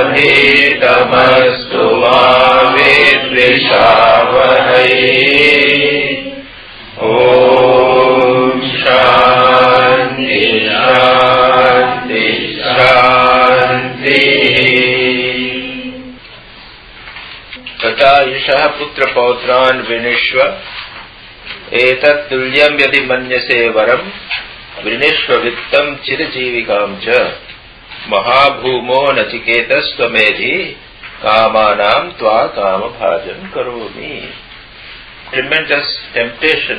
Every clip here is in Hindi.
तमस्तु मा विद्विषावहै। ओम शांति शांति शांति। तथा ईशः पुत्र पौत्रान् विनिष्व एतत् तुल्यं यदि मन्यसे वरम् वृणीष्व वित्तं चिरजीविकां च महाभूमो नचिकेतस्त्वमेधि कामानां त्वा कामभाजं करोमि। ट्रिमेंडस टेम्पटेशन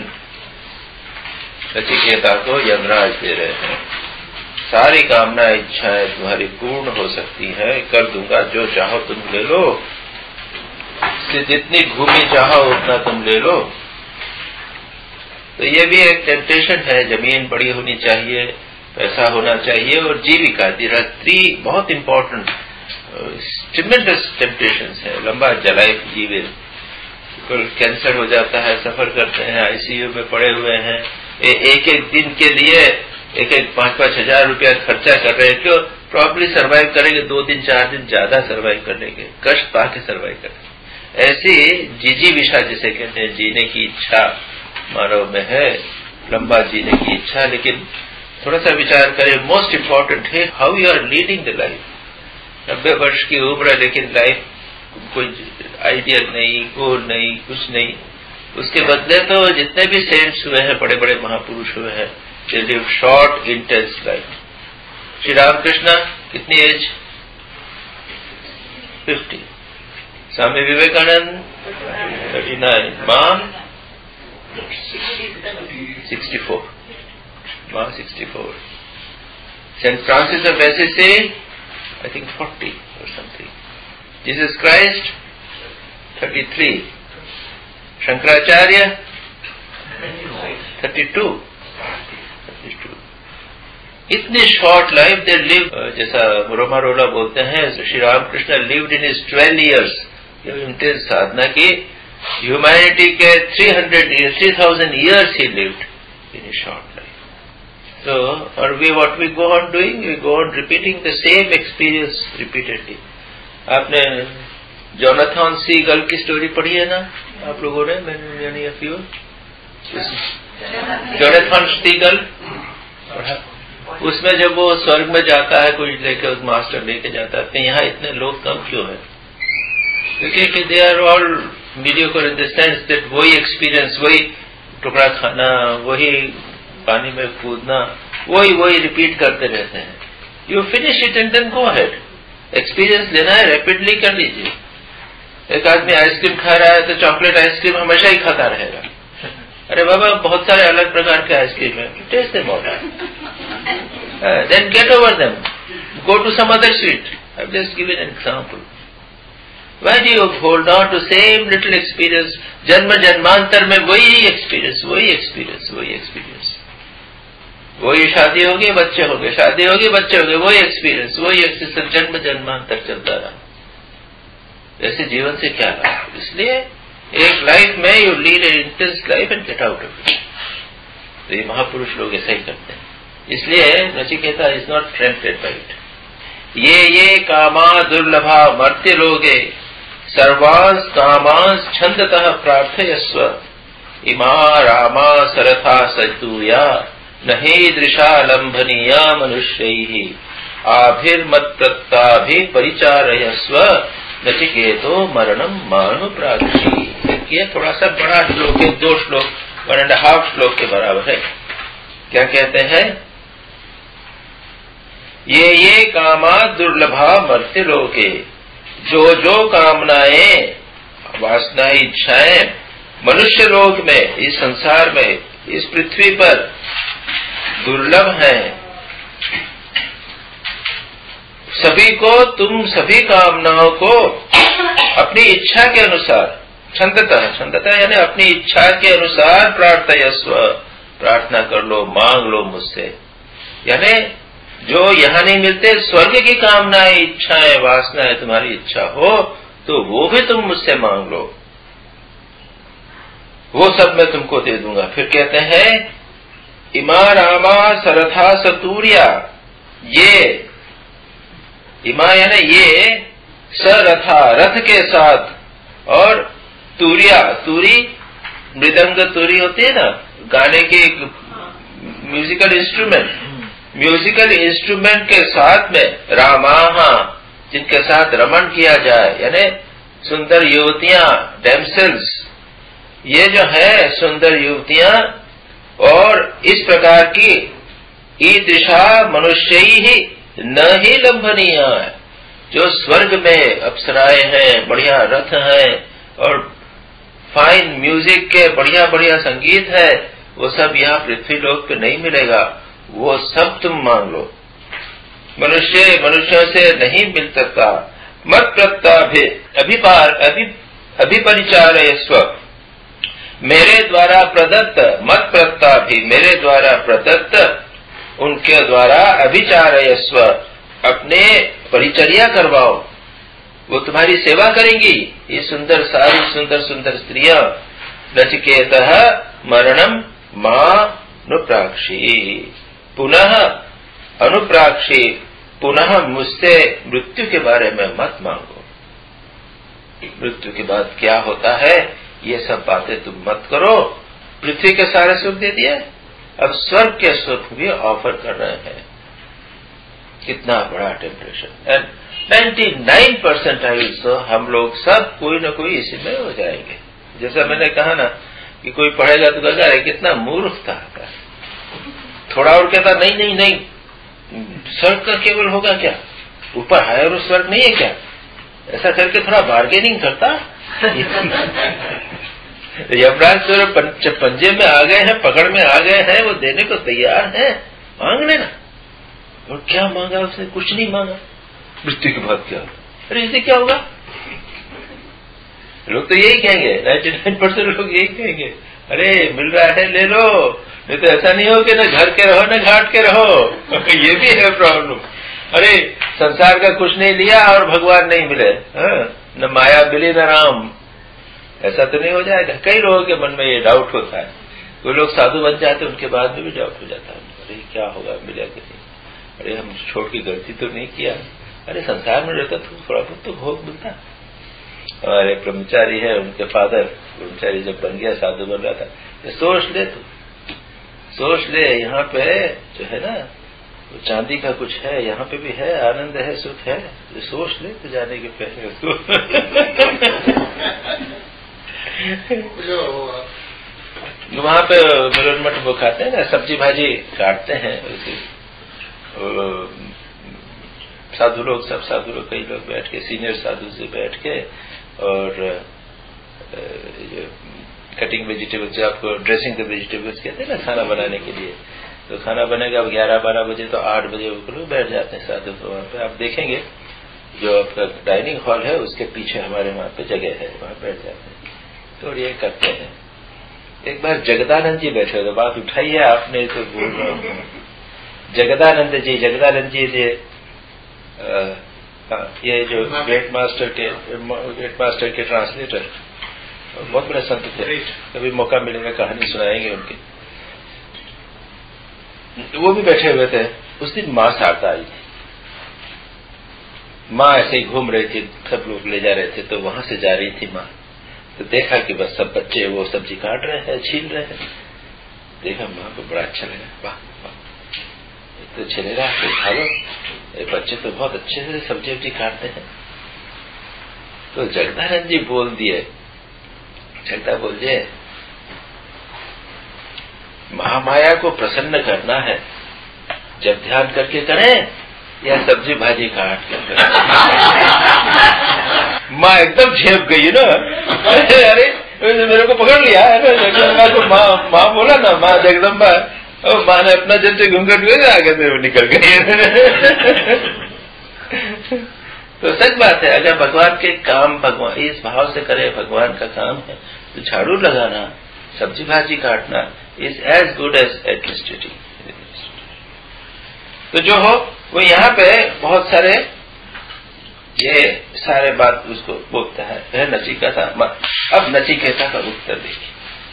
नचिकेता को यमराज दे रहे हैं। सारी कामना इच्छाएं तुम्हारी पूर्ण हो सकती हैं, कर दूंगा, जो चाहो तुम ले लो, जितनी भूमि चाहो उतना तुम ले लो। तो ये भी एक टेम्पटेशन है। जमीन बड़ी होनी चाहिए, पैसा होना चाहिए और जीविका, थ्री बहुत इंपॉर्टेंट ट्रिमेंडस टेम्पटेशंस है। लंबा लाइफ जीवे, कैंसर हो जाता है, सफर करते हैं, आईसीयू में पड़े हुए हैं, एक एक दिन के लिए एक 5-5 हजार रुपया खर्चा कर रहे हैं। क्यों? प्रॉब्ली सर्वाइव करेंगे, 2 दिन 4 दिन ज्यादा सर्वाइव करने के, कष्ट पाके सर्वाइव करेंगे। ऐसी जिजीविषा जिसे कहते हैं, जीने की इच्छा मानव में है, लंबा जीने की इच्छा। लेकिन थोड़ा सा विचार करें, मोस्ट इम्पोर्टेंट है how you are leading the life. 90 वर्ष की उम्र है लेकिन लाइफ कोई आइडिया नहीं, गोल नहीं, कुछ नहीं। उसके बदले तो जितने भी सेंट्स हुए हैं, बड़े बड़े महापुरुष हुए हैं, they live short intense life. Shri Ramakrishna कितनी एज? 50। स्वामी विवेकानंद 39, मां 64, मां 64। Saint Francis of Assisi I think 40 or something. Jesus Christ 33. Shankaracharya 32. इतनी शॉर्ट लाइफ दे लिव। जैसा रोमारोला बोलते हैं, Shri Ramakrishna lived in his 12 years। Intense साधना की, ह्यूमैनिटी के 3,000 years he lived in a short life. So, or what we go on doing, we go on repeating the same experience repeatedly. आपने जोनाथन सीगल की स्टोरी पढ़ी है ना आप लोगों ने? मैंने जोनाथन सीगल, उसमें जब वो स्वर्ग में जाता है, कोई लेके उस मास्टर लेके जाता है, तो यहाँ इतने लोग कम क्यों है? क्योंकि they are all mediocre in the sense that वही एक्सपीरियंस, वही टुकड़ा खाना, वही पानी में कूदना, वही रिपीट करते रहते हैं। You finish it and then go ahead. Experience लेना है, रैपिडली कर लीजिए। एक आदमी आइसक्रीम खा रहा है तो चॉकलेट आइसक्रीम हमेशा ही खाता रहेगा। अरे बाबा, बहुत सारे अलग प्रकार के आइसक्रीम है, taste them all, then get over them, go to some other sweet. I have just given an example. Why do you hold on to same little experience? जन्म जन्मांतर में वही एक्सपीरियंस, वही एक्सपीरियंस, वही एक्सपीरियंस। वही शादी होगी, बच्चे होंगे, शादी होगी, बच्चे होंगे, वही एक्सपीरियंस, वही एक्सपीरियंस, जन्म जन्मांतर चलता रहा। ऐसे जीवन से क्या लाभ? इसलिए एक लाइफ में you lead an intense life and get out of it. तो ये महापुरुष लोग ऐसा ही करते हैं। इसलिए Nachiketa is not tempted by it. ये कामा दुर्लभा मर्त्य लोगे सर्वांस कामांस छंदतः प्रार्थयस्व इमा रामा सरथा सजूया नहीं दृशालंभनीया मनुष्यैः आभिर्मत्प्रत्ताभि परिचारयस्व नचिकेतो मरणम मानुप्राक्षी। ये थोड़ा सा बड़ा श्लोक है, 2 श्लोक 1.5 श्लोक के बराबर है। क्या कहते हैं? ये कामा दुर्लभा मर्त्य लोके, जो कामनाएं, वासना, इच्छाएं मनुष्य लोक में, इस संसार में, इस पृथ्वी पर दुर्लभ हैं, सभी को, तुम सभी कामनाओं को अपनी इच्छा के अनुसार, छंदता यानी अपनी इच्छा के अनुसार प्रार्थयस्व, प्रार्थना कर लो, मांग लो मुझसे। यानी जो यहाँ नहीं मिलते, स्वर्ग की कामनाएं, इच्छाएं, वासनाएं तुम्हारी इच्छा हो तो वो भी तुम मुझसे मांग लो, वो सब मैं तुमको दे दूंगा। फिर कहते हैं इमा रामा सरथा सतूर्या, ये इमा यानी सरथा रथ के साथ, और तुरिया, तुरी मृदंग तुरी होती है ना, गाने की म्यूजिकल इंस्ट्रूमेंट के साथ में रामाहा, जिनके साथ रमण किया जाए, यानी सुंदर युवतियां, डैमसेल्स, ये जो है सुंदर युवतियां, और इस प्रकार की ईदृशा मनुष्य ही न ही लंभनीय, जो स्वर्ग में अप्सराएं हैं, बढ़िया रथ हैं और फाइन म्यूजिक के बढ़िया बढ़िया संगीत है, वो सब यहाँ पृथ्वी लोक पे नहीं मिलेगा, वो सब तुम मांग लो। मनुष्यों से नहीं मिल सकता। मत प्रत्याभि अभिपरिचारयस्व, मेरे द्वारा प्रदत्त, मत प्रत्याभि, मेरे द्वारा प्रदत्त, उनके द्वारा अभिचारयस्व, अपने परिचर्या करवाओ, वो तुम्हारी सेवा करेंगी। ये सुंदर सारी सुंदर सुंदर स्त्रियां। नचिकेतः मरणम मां अनुप्राक्षी, पुनः अनुप्राक्षी, पुनः मुझसे मृत्यु के बारे में मत मांगो। मृत्यु के बाद क्या होता है ये सब बातें तुम मत करो। पृथ्वी के सारे सुख दे दिए, अब स्वर्ग के सुख भी ऑफर कर रहे हैं। कितना बड़ा temperature. And 99% I will so, हम लोग सब कोई न कोई इसी में हो जाएंगे। जैसा मैंने कहा ना कि कोई पढ़ेगा तो कहेगा अरे कितना मूर्ख था, थोड़ा और कहता नहीं नहीं नहीं, स्वर्ग का केवल होगा क्या, ऊपर हायर स्वर्ग नहीं है क्या, ऐसा करके थोड़ा बार्गेनिंग करता। यमराज पंजे में आ गए हैं, पकड़ में आ गए हैं, वो देने को तैयार है, मांग लेना। और क्या मांगा उसने, कुछ नहीं मांगा। मृत्यु के बाद क्या, अरे इससे क्या होगा, लोग तो यही कहेंगे, 99% लोग यही कहेंगे, अरे मिल रहा है ले लो, नहीं तो ऐसा नहीं हो कि न घर के रहो न घाट के रहो। ये भी है प्रॉब्लम। अरे संसार का कुछ नहीं लिया और भगवान नहीं मिले, न माया मिली न राम, ऐसा तो नहीं हो जाएगा। कई लोगों के मन में ये डाउट होता है। कोई लोग साधु बन जाते, उनके बाद में भी डाउट हो जाता है, अरे क्या होगा, मिला कि नहीं, अरे हम छोड़ की गलती तो नहीं किया। अरे संसार में रहता तो थोड़ा बहुत तो भोग मिलता। हमारे ब्रह्मचारी है, उनके फादर ब्रह्मचारी जब बन गया, साधु बन रहा था, ये सोच ले, तू सोच ले, यहाँ पे जो है ना चांदी का कुछ है, यहाँ पे भी है, आनंद है, सुख है, ये सोच ले तो जाने के पहले उसको। वहां पे मिलन मठ वो खाते हैं ना, सब्जी भाजी काटते हैं, साधु लोग, सब साधु लोग, कई लोग बैठ के, सीनियर साधु से बैठ के, और कटिंग वेजिटेबल्स, आपको ड्रेसिंग द वेजिटेबल्स कहते हैं ना खाना बनाने के लिए, तो खाना बनेगा अब 11-12 बजे, तो 8 बजे वो लोग बैठ जाते हैं साधु। तो वहाँ पे आप देखेंगे जो आपका डाइनिंग हॉल है उसके पीछे हमारे वहाँ पे जगह है, वहाँ बैठ जाते हैं, तो ये करते हैं। एक बार जगदानंद जी बैठे, तो बात उठाई है आपने तो बोल रहा हूँ। जगदानंद जी ये जो ग्रेट मास्टर के ट्रांसलेटर, बहुत बड़े संत थे, कभी मौका मिलेगा कहानी सुनाएंगे उनकी। वो भी बैठे हुए थे। उस दिन माँ शारदा आई थी, माँ ऐसे ही घूम रही थी, सब लोग ले जा रहे थे, तो वहां से जा रही थी माँ, तो देखा कि बस सब बच्चे वो सब्जी काट रहे हैं, छील रहे हैं। देखा माँ को बड़ा अच्छा लगा, वाह तो चलेगा, खा लो, ये बच्चे तो बहुत अच्छे से सब्जी वब्जी काटते हैं। तो जगदानंद जी बोल दिए, जगदा बोल दिए, महामाया को प्रसन्न करना है, जब ध्यान करके करें या सब्जी भाजी काट के करें। माँ एकदम झेप गई ना, अरे मेरे को पकड़ लिया है ना, जगदम्बा को माँ बोला ना, माँ जगदम्बा, और माँ ने अपना जैसे घूंघट हुए आगे से निकल गई। तो सच बात है, अगर भगवान के काम भगवान इस भाव से करे, भगवान का काम है, तो झाड़ू लगाना, सब्जी भाजी काटना is as good as administrating. तो जो हो वो यहाँ पे बहुत सारे ये सारे बात उसको बोलता है नचिकेता। अब नचिकेता का उत्तर देखिए,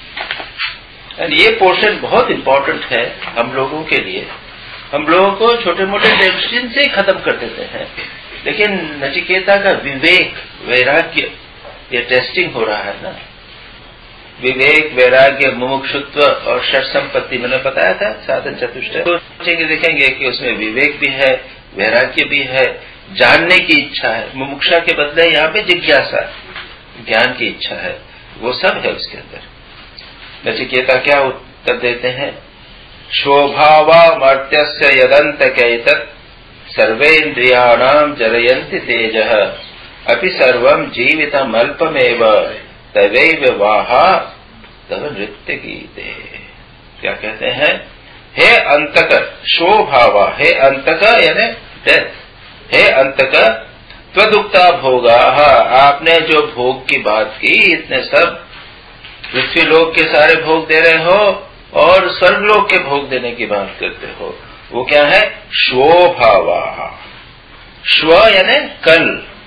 ये पोर्शन बहुत इंपॉर्टेंट है हम लोगों के लिए। हम लोगों को छोटे मोटे टेंशन से ही खत्म कर देते हैं, लेकिन नचिकेता का विवेक, वैराग्य, ये टेस्टिंग हो रहा है ना। विवेक, वैराग्य, मुमुक्षुत्व और षट संपत्ति मैंने बताया था साधन चतुष्टय। तो देखेंगे कि उसमें विवेक भी है, वैराग्य भी है, जानने की इच्छा है। मुमुक्षा के बदले यहाँ पे जिज्ञासा, ज्ञान की इच्छा है, वो सब है उसके अंदर। नचिकेता क्या उत्तर देते हैं? शोभावा मर्त्यस्य यदंतकैतत् सर्वेन्द्रियाणाम जरयन्ति तेजः अपि सर्वं जीवितम् अल्पमेव तवैव वाहा तव नृत्य गीते। क्या कहते हैं? हे अंतक शोभावा, हे अंतक यानी डेथ, हे अंतक त्वदुक्ता भोगा, आपने जो भोग की बात की, इतने सब पृथ्वी लोक के सारे भोग दे रहे हो और स्वर्ग लोक के भोग देने की बात करते हो, वो क्या है? शोभावा। श्व यानी कल,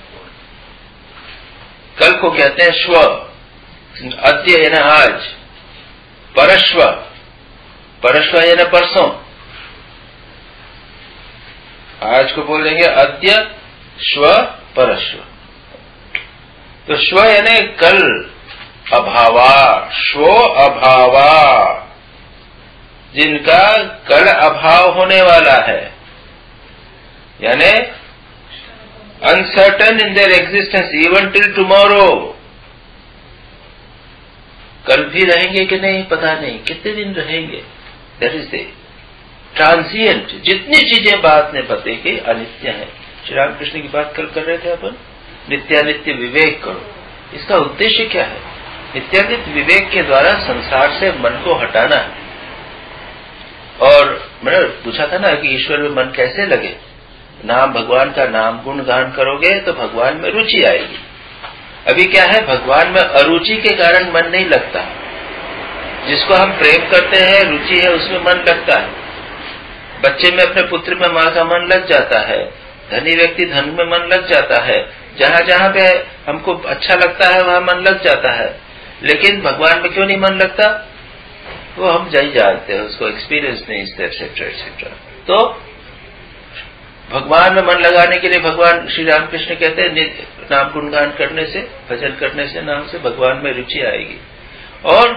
कल को कहते हैं श्व, अद्य यानी आज, परश्व, परश्व यानी परसों, आज को बोलेंगे अद्य, श्व, परश्व। तो श्व यानी कल, अभावा, श्वो अभावा, जिनका कल अभाव होने वाला है, यानी uncertain in their existence even till tomorrow. कल भी रहेंगे कि नहीं पता नहीं, कितने दिन रहेंगे, दैट इज द ट्रांसिएंट। जितनी चीजें बात ने पते की अनित्य है। श्री रामकृष्ण की बात कल कर रहे थे अपन, नित्यानित्य विवेक करो। इसका उद्देश्य क्या है? नित्यानित्य विवेक के द्वारा संसार से मन को हटाना है। और मैंने पूछा था ना कि ईश्वर में मन कैसे लगे? नाम, भगवान का नाम गुण गान करोगे तो भगवान में रुचि आएगी। अभी क्या है, भगवान में अरुचि के कारण मन नहीं लगता। जिसको हम प्रेम करते हैं, रुचि है, उसमें मन लगता है। बच्चे में अपने पुत्र में माँ का मन लग जाता है, धनी व्यक्ति धन में मन लग जाता है, जहां जहां पे हमको अच्छा लगता है वहां मन लग जाता है। लेकिन भगवान में क्यों नहीं मन लगता? वो हम नहीं जानते हैं, उसको एक्सपीरियंस नहीं, एक्सेट्रा एक्सेट्रा। तो भगवान में मन लगाने के लिए भगवान श्री रामकृष्ण कहते हैं नाम गुणगान करने से, भजन करने से, नाम से भगवान में रुचि आएगी और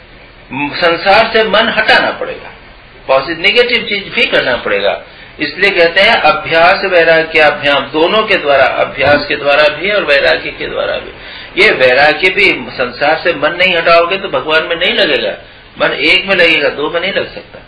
संसार से मन हटाना पड़ेगा, पॉजिटिव नेगेटिव चीज भी करना पड़ेगा। इसलिए कहते हैं अभ्यास वैराग्याभ्याम, दोनों के द्वारा, अभ्यास के द्वारा भी और वैराग्य के द्वारा भी। ये वैराग्य भी, संसार से मन नहीं हटाओगे तो भगवान में नहीं लगेगा, मन एक में लगेगा, दो में नहीं लग सकता।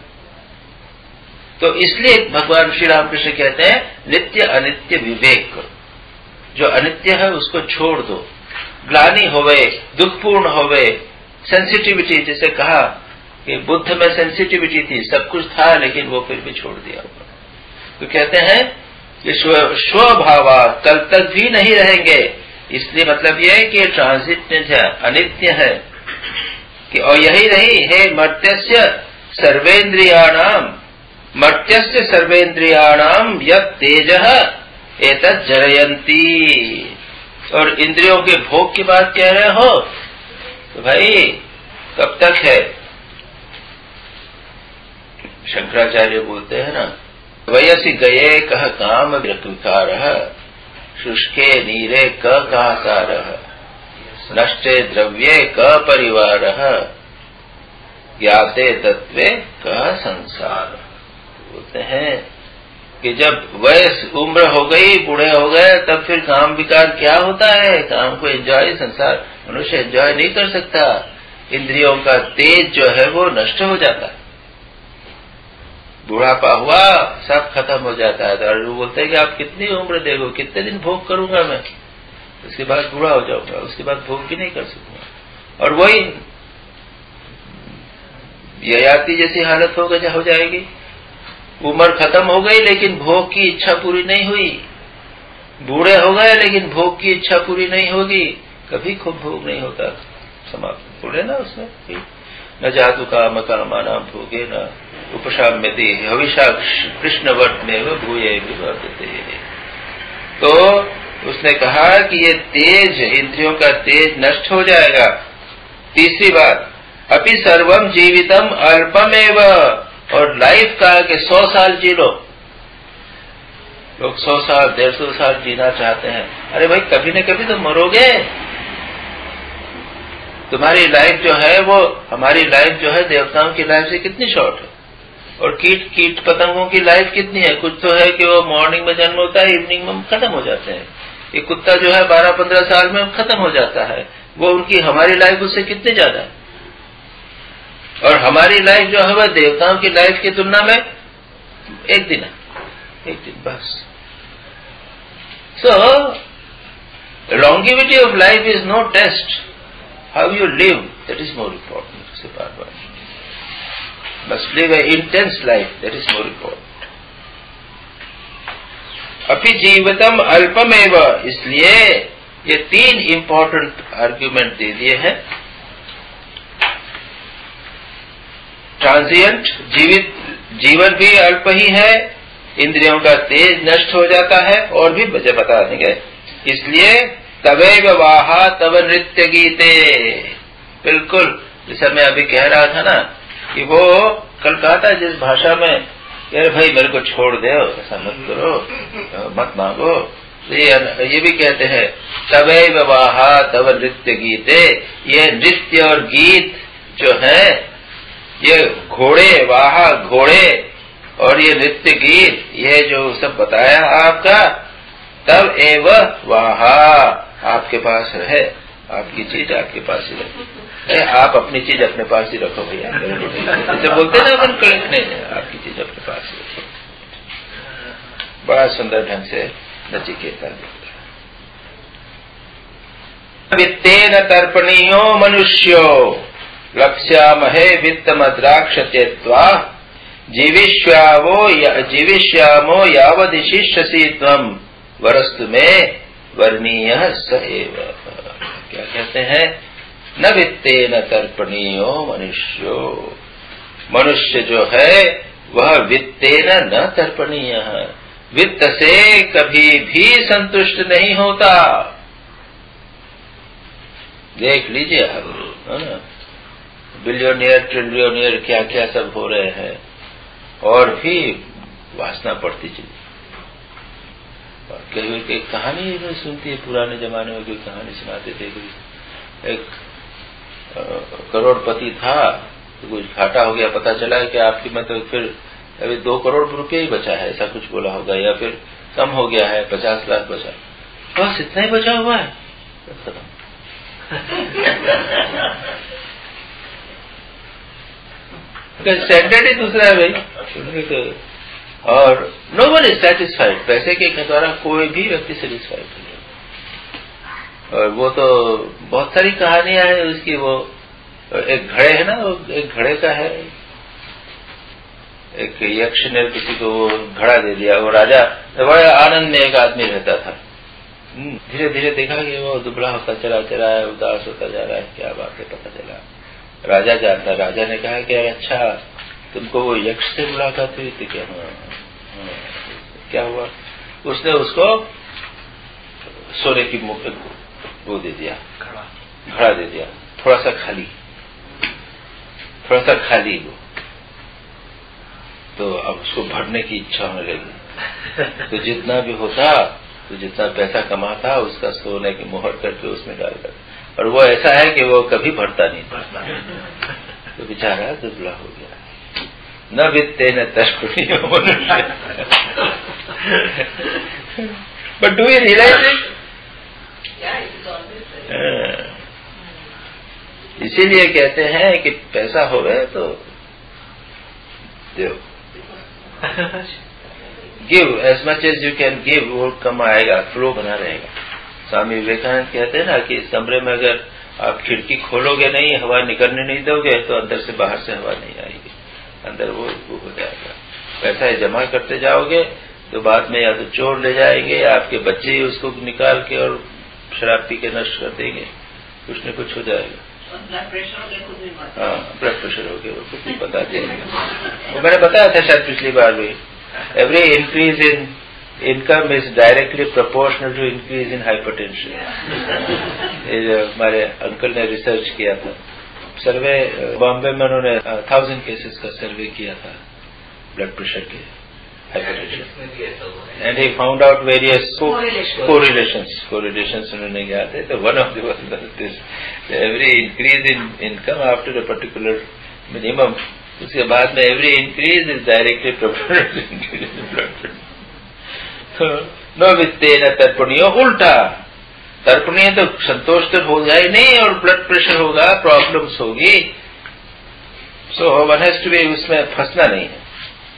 तो इसलिए भगवान श्री रामकृष्ण कहते हैं नित्य अनित्य विवेक करो। जो अनित्य है उसको छोड़ दो, ग्लानि होवे, दुखपूर्ण होवे, सेंसिटिविटी, जैसे कहा कि बुद्ध में सेंसिटिविटी थी, सब कुछ था लेकिन वो फिर भी छोड़ दिया। तो कहते हैं कि स्वभावा, कल तक भी नहीं रहेंगे। इसलिए मतलब यह है कि ट्रांजिट है, अनित्य है कि और यही नहीं है मर्त्यस्य सर्वेन्द्रियाणाम, मर्त्यस्य सर्वेन्द्रियाणाम यत् तेजः एतत् जरयन्ति। और इंद्रियों के भोग की बात कह रहे हो तो भाई कब तक है? शंकराचार्य बोलते हैं ना, वयसि गये कह काम विकारः शुष्के नीरे क काकारः नष्टे द्रव्ये क परिवारः ज्ञाते तत्वे क संसार। बोलते हैं कि जब वयस उम्र हो गई, बूढ़े हो गए, तब फिर काम विकार क्या होता है? काम को एंजॉय, संसार मनुष्य एंजॉय नहीं कर सकता। इंद्रियों का तेज जो है वो नष्ट हो जाता है, बुढ़ापा हुआ सब खत्म हो जाता है। तो वो बोलते हैं कि आप कितनी उम्र देखो, कितने दिन भोग करूंगा मैं, उसके बाद बूढ़ा हो जाऊंगा, उसके बाद भोग भी नहीं कर सकूंगा। और वही ययाति जैसी हालत हो जाएगी। उम्र खत्म हो गई लेकिन भोग की इच्छा पूरी नहीं हुई, बूढ़े हो गए लेकिन भोग की इच्छा पूरी नहीं होगी, कभी खूब भोग नहीं होता, समाप्त बोले ना उसमें, न जातु काम कामाना भोगे न उपशाम्यते हविषा कृष्णवट में वो भूये विवर्तते। तो उसने कहा कि ये तेज, इंद्रियों का तेज नष्ट हो जाएगा। तीसरी बात, अपि सर्वम जीवितम अल्पमेव, और लाइफ का कि 100 साल जी लो, लोग 100 साल 150 साल जीना चाहते हैं। अरे भाई कभी न कभी तो मरोगे। तुम्हारी लाइफ जो है वो, हमारी लाइफ जो है देवताओं की लाइफ से कितनी शॉर्ट है। और कीट पतंगों की लाइफ कितनी है। कुछ तो है कि वो मॉर्निंग में जन्म होता है, इवनिंग में खत्म हो जाते हैं। ये कुत्ता जो है 12-15 साल में खत्म हो जाता है। वो उनकी, हमारी लाइफ उससे कितनी ज्यादा है। और हमारी लाइफ जो है वह देवताओं की लाइफ की तुलना में एक दिन है, एक दिन बस। सो longevity of life is no test. How you live, that is more important. से बार-बार must live an intense life, that is more important. अपि जीवितम अल्पमेव, इसलिए ये 3 इंपॉर्टेंट आर्ग्यूमेंट दे दिए हैं। ट्रांजिएंट, जीवन भी अल्प ही है, इंद्रियों का तेज नष्ट हो जाता है, और भी वजह बता देंगे। इसलिए तवैव वाहा तव नृत्य गीते, बिल्कुल जैसा मैं अभी कह रहा था ना कि वो कल कहा था जिस भाषा में, यार भाई मेरे को छोड़ दो, ऐसा मत करो, मत मांगो, ये भी कहते हैं तवैव वाहा तव नृत्य गीते। ये नृत्य और गीत जो है, ये घोड़े, वाहा घोड़े, और ये नृत्य गीत, ये जो सब बताया आपका, तब एव वाहा, आपके पास है, आपकी चीज आपके पास ही रखो। आप अपनी चीज अपने पास ही रखो भैया, जैसे बोलते ना अपन कड़कने, आपकी चीज अपने पास ही रखो। बड़ा सुंदर ढंग से नचिकेता बोलता है। वित्तेन तर्पणीयो मनुष्यो लक्ष्यामहे वित्तमद्राक्ष त्यक्त्वा जीविष्यामो यावदिशिष्यसि त्वं वरस्तु में वर्णीय स एव। क्या कहते हैं? न वित्तेन तर्पणीयो मनुष्यो, मनुष्य जो है वह वित्तेन न तर्पणीय, वित्त से कभी भी संतुष्ट नहीं होता। देख लीजिए आप, बिलियनियर ट्रिलियनियर क्या क्या सब हो रहे हैं, और भी वासना बढ़ती चली। कई कहानी में सुनती है, पुराने जमाने में कोई कहानी सुनाते थे, कोई एक करोड़पति था, तो कुछ घाटा हो गया, पता चला है कि आपकी मतलब फिर अभी 2 करोड़ रुपये ही बचा है, ऐसा कुछ बोला होगा, या फिर कम हो गया है, 50 लाख बचा, बस इतना ही बचा हुआ है, स्टैंडर्ड ही दूसरा है भाई। और नो वन इज सेटिस्फाइड, पैसे के द्वारा कोई भी व्यक्ति सेटिस्फाइड नहीं। और वो तो बहुत सारी कहानियां हैं उसकी। वो एक घड़े है ना, वो एक घड़े का है, एक यक्ष ने किसी को वो घड़ा दे दिया, वो राजा बड़े आनंद में एक आदमी रहता था। धीरे धीरे देखा कि वो दुबला होता चला है, उदास होता जा रहा है, क्या बात है, पता चला राजा जानता। राजा ने कहा कि अच्छा तुमको वो यक्ष से मुलाकात हुई थी क्या? क्या हुआ? उसने उसको सोने की वो दे दिया, घड़ा दे दिया, थोड़ा सा खाली वो। तो अब उसको भरने की इच्छा होने लगी, तो जितना भी होता, तो जितना पैसा कमाता उसका सोने की मोहर करके उसमें डाल कर, और वो ऐसा है कि वो कभी भरता नहीं था। तो बेचारा दुबला हो गया। न वित्ते न तर्पणीयो मनुष्य, but do you realize it? इसीलिए कहते हैं कि पैसा हो गए तो दो, give as much as you can give, वो कम आएगा, फ्लो बना रहेगा। स्वामी विवेकानंद कहते हैं ना कि इस कमरे में अगर आप खिड़की खोलोगे नहीं, हवा निकलने नहीं दोगे, तो अंदर से बाहर से हवा नहीं आएगी, अंदर वो हो जाएगा। पैसा जमा करते जाओगे तो बाद में या तो चोर ले जाएंगे, या आपके बच्चे ही उसको निकाल के और शराब पी के नष्ट कर देंगे, कुछ न कुछ हो जाएगा। ब्लड प्रेशर हो गया, वो कुछ नहीं पता चलेगा। वो मैंने बताया था शायद पिछली बार भी, every increase in income is directly proportional to increase in hypertension. हमारे अंकल ने रिसर्च किया था, सर्वे बॉम्बे में उन्होंने 1000 केसेस का सर्वे किया था ब्लड प्रेशर के। And he found out various correlations उन्होंने ज्ञात है. तो one of the this every increase in income after a particular minimum, उसके बाद में every increase is directly proportional to increase in blood pressure. न वित्तेन तर्पणीय, उल्टा तर्पणीय तो संतोष तो होगा ही नहीं और ब्लड प्रेशर होगा, प्रॉब्लम्स होगी. So one has to be, उसमें फंसना नहीं है.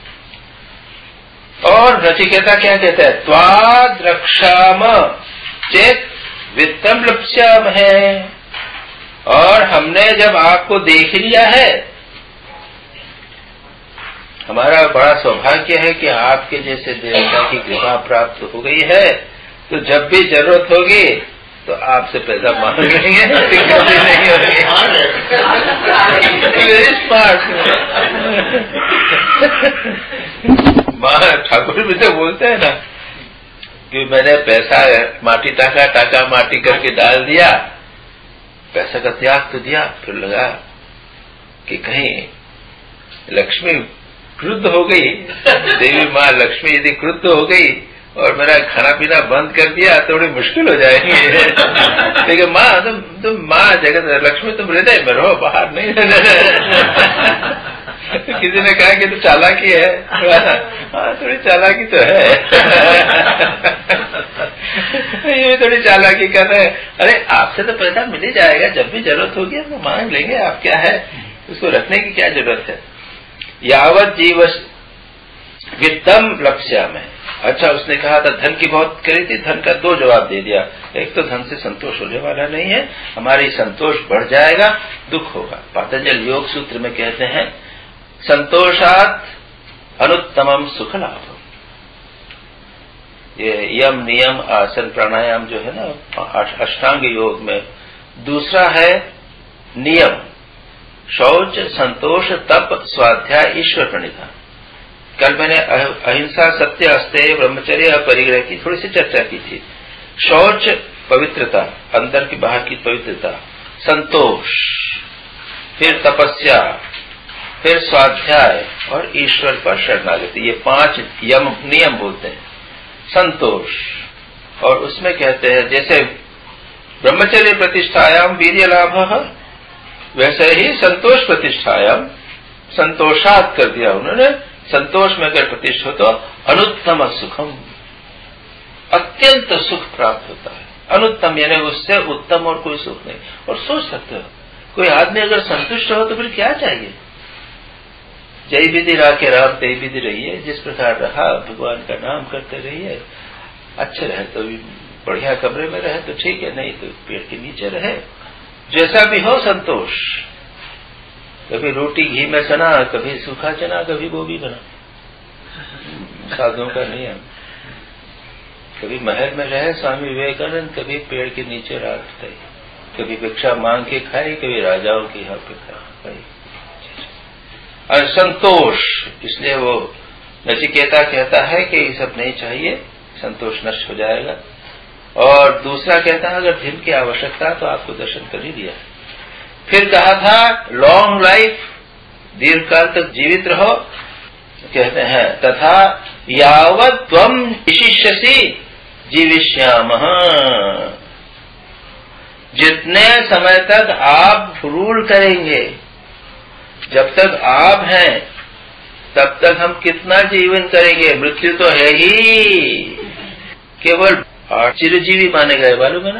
और नचिकेता क्या कहता है? त्वाद रक्षाम चेत वित्तम लप्स्याम है. और हमने जब आपको देख लिया है, हमारा बड़ा सौभाग्य है कि आपके जैसे देवता की कृपा प्राप्त हो गई है. तो जब भी जरूरत होगी तो आपसे पैसा मांग लेंगे, दिक्कत नहीं होगी. Very smart. ठाकुर भी तो बोलते हैं ना कि मैंने पैसा माटी टाका माटी करके डाल दिया, पैसा का त्याग तो दिया, फिर लगा कि कहीं लक्ष्मी क्रुद्ध हो गई, देवी माँ लक्ष्मी यदि क्रुद्ध हो गई और मेरा खाना पीना बंद कर दिया तो बड़ी मुश्किल हो जाएगी. लेकिन माँ तुम माँ जगत लक्ष्मी, तुम हृदय में रहो, बाहर नहीं. किसी ने कहा कि तो चालाकी है. हाँ, थोड़ी चालाकी तो है. ये थोड़ी चालाकी कर रहे हैं. अरे आपसे तो पैसा मिल ही जाएगा, जब भी जरूरत होगी तो मांग लेंगे. आप क्या है, उसको रखने की क्या जरूरत है. यावत जीव वित्तम लक्ष्याम है. अच्छा, उसने कहा था धन की बहुत करी थी, धन का दो जवाब दे दिया. एक तो धन से संतोष होने वाला नहीं है, हमारी संतोष बढ़ जाएगा, दुख होगा. पतंजलि योग सूत्र में कहते हैं संतोषात अनुत्तमम सुख लाभ. ये यम नियम आसन प्राणायाम जो है ना अष्टांग योग में, दूसरा है नियम शौच संतोष तप स्वाध्याय ईश्वर प्रणिधान. कल मैंने अहिंसा सत्य अस्तेय ब्रह्मचर्य परिग्रह की थोड़ी सी चर्चा की थी. शौच पवित्रता, अंदर की बाहर की पवित्रता, संतोष, फिर तपस्या, फिर स्वाध्याय और ईश्वर पर शरणागति. ये 5 यम नियम बोलते हैं. संतोष, और उसमें कहते हैं जैसे ब्रह्मचर्य प्रतिष्ठायाम वीर्य लाभ, वैसे ही संतोष प्रतिष्ठायाम, संतोषात कर दिया उन्होंने. संतोष में अगर प्रतिष्ठा हो तो अनुत्तम सुखम, अत्यंत सुख प्राप्त होता है. अनुत्तम यानी उससे उत्तम और कोई सुख नहीं. और सोच सकते हो कोई आदमी अगर संतुष्ट हो तो फिर क्या चाहिए. जय विधि राखे राम तय विधि रहिए. जिस प्रकार रहा भगवान का नाम करते रहिए. अच्छे रहे तो बढ़िया कमरे में रहे तो ठीक है, नहीं तो पेड़ के नीचे रहे. जैसा भी हो संतोष. कभी रोटी घी में सना, कभी सूखा चना, कभी गोभी बना. साधुओं का नियम. कभी महल में रहे स्वामी विवेकानंद, कभी पेड़ के नीचे रात गई, कभी भिक्षा मांग के खाई, कभी राजाओं के यहाँ पे खाई. और संतोष, इसलिए वो नचिकेता कहता है कि ये सब नहीं चाहिए, संतोष नष्ट हो जाएगा. और दूसरा कहता है अगर धन की आवश्यकता तो आपको दर्शन कर ही दिया. फिर कहा था लॉन्ग लाइफ, दीर्घ काल तक जीवित रहो. कहते हैं तथा यावत त्वम विशिष्यसि जीविष्यामः. जितने समय तक आप रूल करेंगे, जब तक आप हैं तब तक हम कितना जीवन करेंगे. मृत्यु तो है ही. केवल 8 चिरजीवी माने गए, मालूम है ना.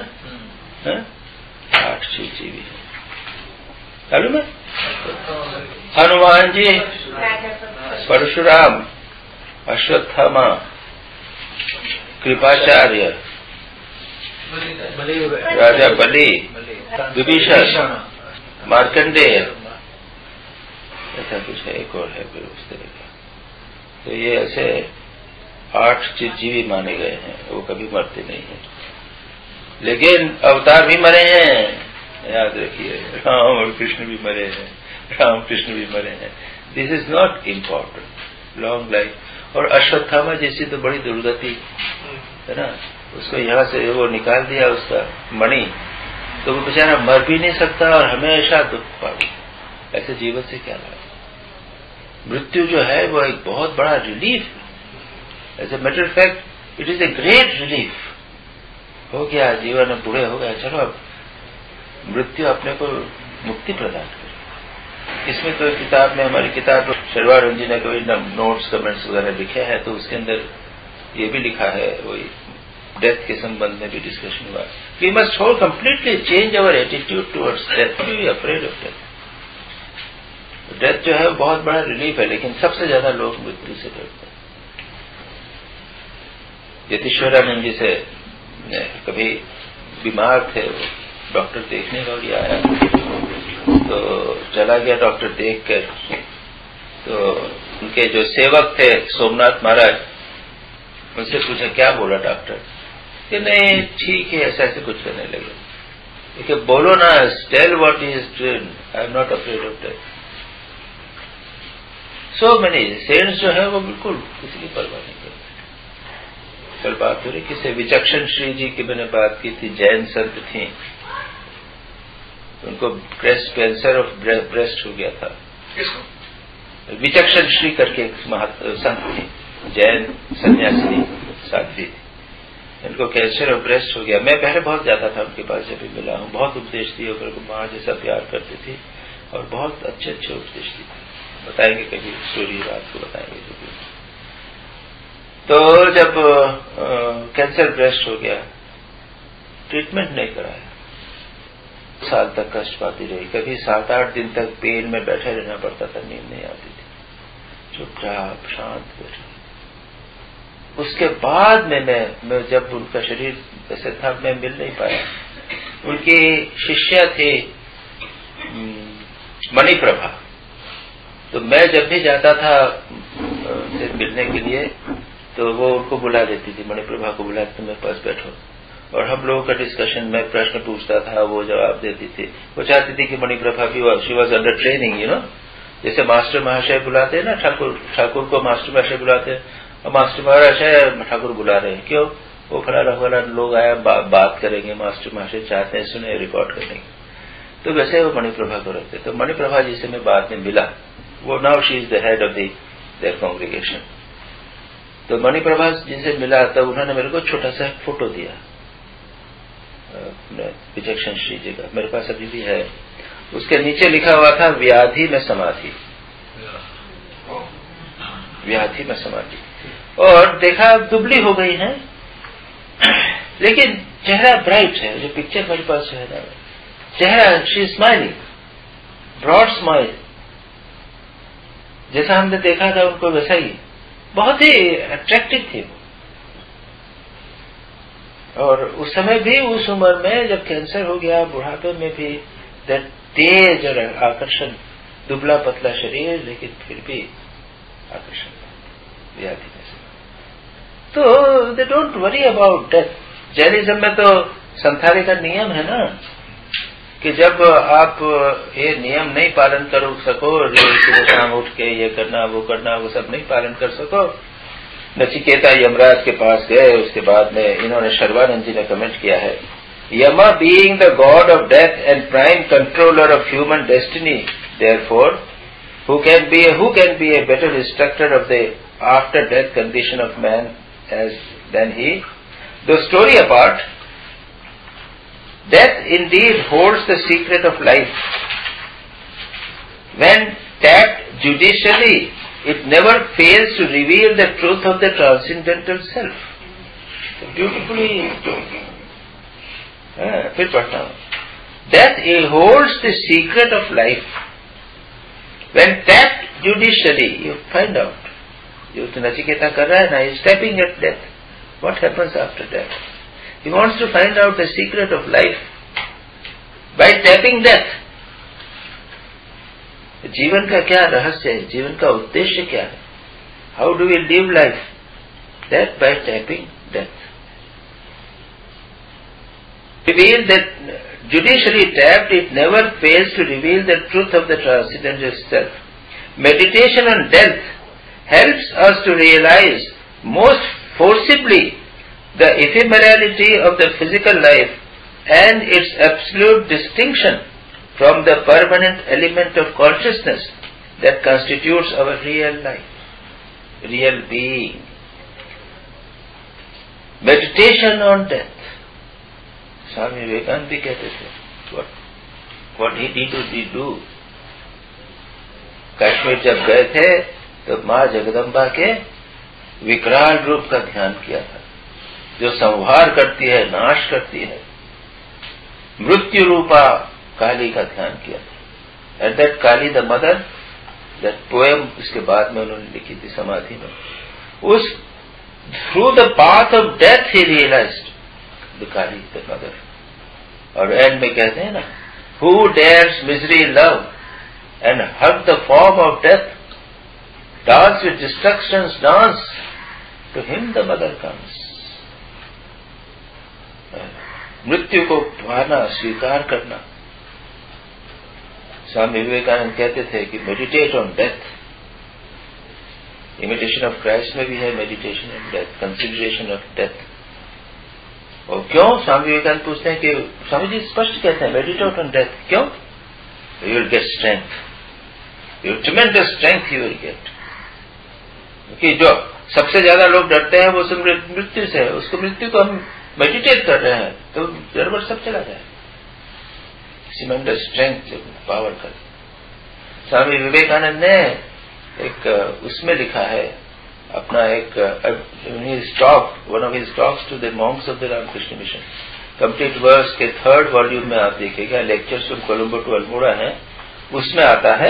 8 चिरजीवी मालूम है. हनुमान जी, परशुराम, अश्वत्थामा, कृपाचार्य, राजा बलि, विभीषण, मार्कंडेय, ऐसा कुछ है. एक और है फिर उस तरह का. तो ये ऐसे 8 चिरजीवी माने गए हैं. वो कभी मरते नहीं हैं. लेकिन अवतार भी मरे हैं, याद रखिए. राम और कृष्ण भी मरे हैं, राम कृष्ण भी मरे हैं. This is not important. Long life. और अश्वत्थामा जैसी तो बड़ी दुर्गति है ना. उसको यहाँ से वो निकाल दिया उसका मणि, तो वो बेचारा मर भी नहीं सकता और हमेशा दुख पाएगा. ऐसे जीवन से क्या लाभ. मृत्यु जो है वो एक बहुत बड़ा रिलीफ है. As a matter of fact it is a great relief. हो गया, जीवन में बूढ़े हो गए, चलो अब मृत्यु अपने को मुक्ति प्रदान करे। इसमें तो किताब में, हमारी किताब शर्वारन जी ने कोई नोट्स कमेंट्स वगैरह लिखे हैं, तो उसके अंदर ये भी लिखा है, वही डेथ के संबंध में भी डिस्कशन हुआ। We must whole completely change our attitude towards death, be afraid of death. Death जो है बहुत बड़ा रिलीफ है, लेकिन सबसे ज्यादा लोग मृत्यु से डरते हैं। यतीश्वरानंद जी से कभी बीमार थे, वो डॉक्टर देखने का लिए आया, तो चला गया डॉक्टर देख कर, तो उनके जो सेवक थे सोमनाथ महाराज, उनसे पूछा क्या बोला डॉक्टर, कि नहीं ठीक है, ऐसा ऐसे कुछ करने लगे। कि बोलो ना, tell what is train, I am not afraid of death. So many saints जो है वो बिल्कुल किसी की परवाह नहीं करते। कल बात हो रही किसी विचक्षण श्री जी की मैंने बात की थी, जैन संत थी, उनको ब्रेस्ट कैंसर ऑफ ब्रेस्ट हो गया था। विचक्षण श्री करके एक संत थी, जैन सन्यासिनी साध्वी थी, इनको कैंसर ऑफ ब्रेस्ट हो गया। मैं पहले बहुत जाता था उनके पास, जब भी मिला हूं, बहुत उपदेश दिए, को मां जैसा प्यार करती थी और बहुत अच्छे अच्छे उपदेश दिए। बताएंगे कभी स्टोरी, रात को बताएंगे जो भी। तो जब कैंसर ब्रेस्ट हो गया, ट्रीटमेंट नहीं कराया, साल तक कष्ट पाती रही, कभी 7-8 दिन तक पेन में बैठे रहना पड़ता था, नींद नहीं आती थी, चुपचाप शांत बैठी। उसके बाद में मैं जब उनका शरीर ऐसे था, मैं मिल नहीं पाया। उनकी शिष्या थी मणिप्रभा, तो मैं जब भी जाता था उनसे मिलने के लिए, तो वो उनको बुला लेती थी, मणिप्रभा को बुला के मेरे पास बैठो, और हम लोगों का डिस्कशन, मैं प्रश्न पूछता था, वो जवाब देती थी। वो चाहती थी कि मणिप्रभा भी, she was under training, you know, जैसे मास्टर महाशय बुलाते हैं ना, ठाकुर को मास्टर महाशय बुलाते हैं, और मास्टर महाशय ठाकुर बुला रहे हैं, क्यों, वो फला लोग आया बात करेंगे, मास्टर महाशय चाहते हैं सुने, रिकॉर्ड करने की। तो वैसे वो मणिप्रभा को रखते। तो मणिप्रभा जी से मैं बाद में मिला, वो now she is the head of their congregation. तो मणिप्रभा जिनसे मिला, तब उन्होंने मेरे को छोटा सा फोटो दिया विचक्षण श्री जी का, मेरे पास अभी भी है। उसके नीचे लिखा हुआ था, व्याधि में समाधि, व्याधि में समाधि। और देखा दुबली हो गई है, लेकिन चेहरा ब्राइट है। जो पिक्चर मेरे पास है ना, चेहरा, शी स्माइलिंग, ब्रॉड स्माइल, जैसा हमने देखा था उनको वैसा ही, बहुत ही अट्रैक्टिव थी। और उस समय भी, उस उम्र में जब कैंसर हो गया, बुढ़ापे में भी, दैट तेज और आकर्षण, दुबला पतला शरीर, लेकिन फिर भी आकर्षण व्याधि में। तो they don't worry about death. Jainism में तो संसारी का नियम है ना, कि जब आप ये नियम नहीं पालन कर सको, सुबह शाम उठ के ये करना वो सब नहीं पालन कर सको, नचिकेता यमराज के पास गए। उसके बाद में इन्होंने, शर्वानंद जी ने कमेंट किया है, Yama being the god of death and prime controller of human destiny, therefore who can be a better instructor of the after death condition of man than he? The story apart, death indeed holds the secret of life. When tapped judicially, it never fails to reveal the truth of the transcendental self. Beautifully told. फिर पढ़ता हूँ. Death holds the secret of life. When tapped judicially, you find out. जो तो नचिकेता कर रहा है ना, is tapping at death. What happens after death? He wants to find out the secret of life by tapping death. जीवन का क्या रहस्य है, जीवन का उद्देश्य क्या है? How do we live life? That by tapping death. Reveal that judicially tapped, it never fails to reveal the truth of the transcendental self. Meditation on death helps us to realize most forcibly the ephemerality of the physical life and its absolute distinction from the permanent element of consciousness that constitutes our real life, real being. Meditation on death. Swami Vivekananda भी कहते थे, what he did do. Kashmir जब गए थे तो मां जगदम्बा के विकराल रूप का ध्यान किया था, जो संहार करती है, नाश करती है, मृत्यु रूपा काली का ध्यान किया था। And that Kali the mother, that poem उसके बाद में उन्होंने लिखी थी समाधि में। उस through the path of death ही realized the Kali the mother. और एंड में कहते हैं ना, who dares misery love and hug the form of death, dance with destructions dance, to him the mother comes. मृत्यु को पाना, स्वीकार करना। स्वामी विवेकानंद कहते थे कि meditate on death. Imitation of Christ में भी है meditation on death, consideration of death. और क्यों? स्वामी विवेकानंद पूछते हैं कि स्वामी जी स्पष्ट कहते हैं मेडिटेट ऑन डेथ, क्यों? You will get strength, you tremendous strength you will get. क्योंकि जो सबसे ज्यादा लोग डरते हैं वो सब मृत्यु से है, उसको मृत्यु को हम मेडिटेट कर रहे हैं तो गड़बड़ सब चला जाए। ट्रिमेंडस स्ट्रेंथ, पावर कर। स्वामी विवेकानंद ने एक उसमें लिखा है अपना एक one of his talks to the monks of the Ramakrishna mission, complete works के 3rd वॉल्यूम में आप देखिएगा, lectures from Colombo to Almora है, उसमें आता है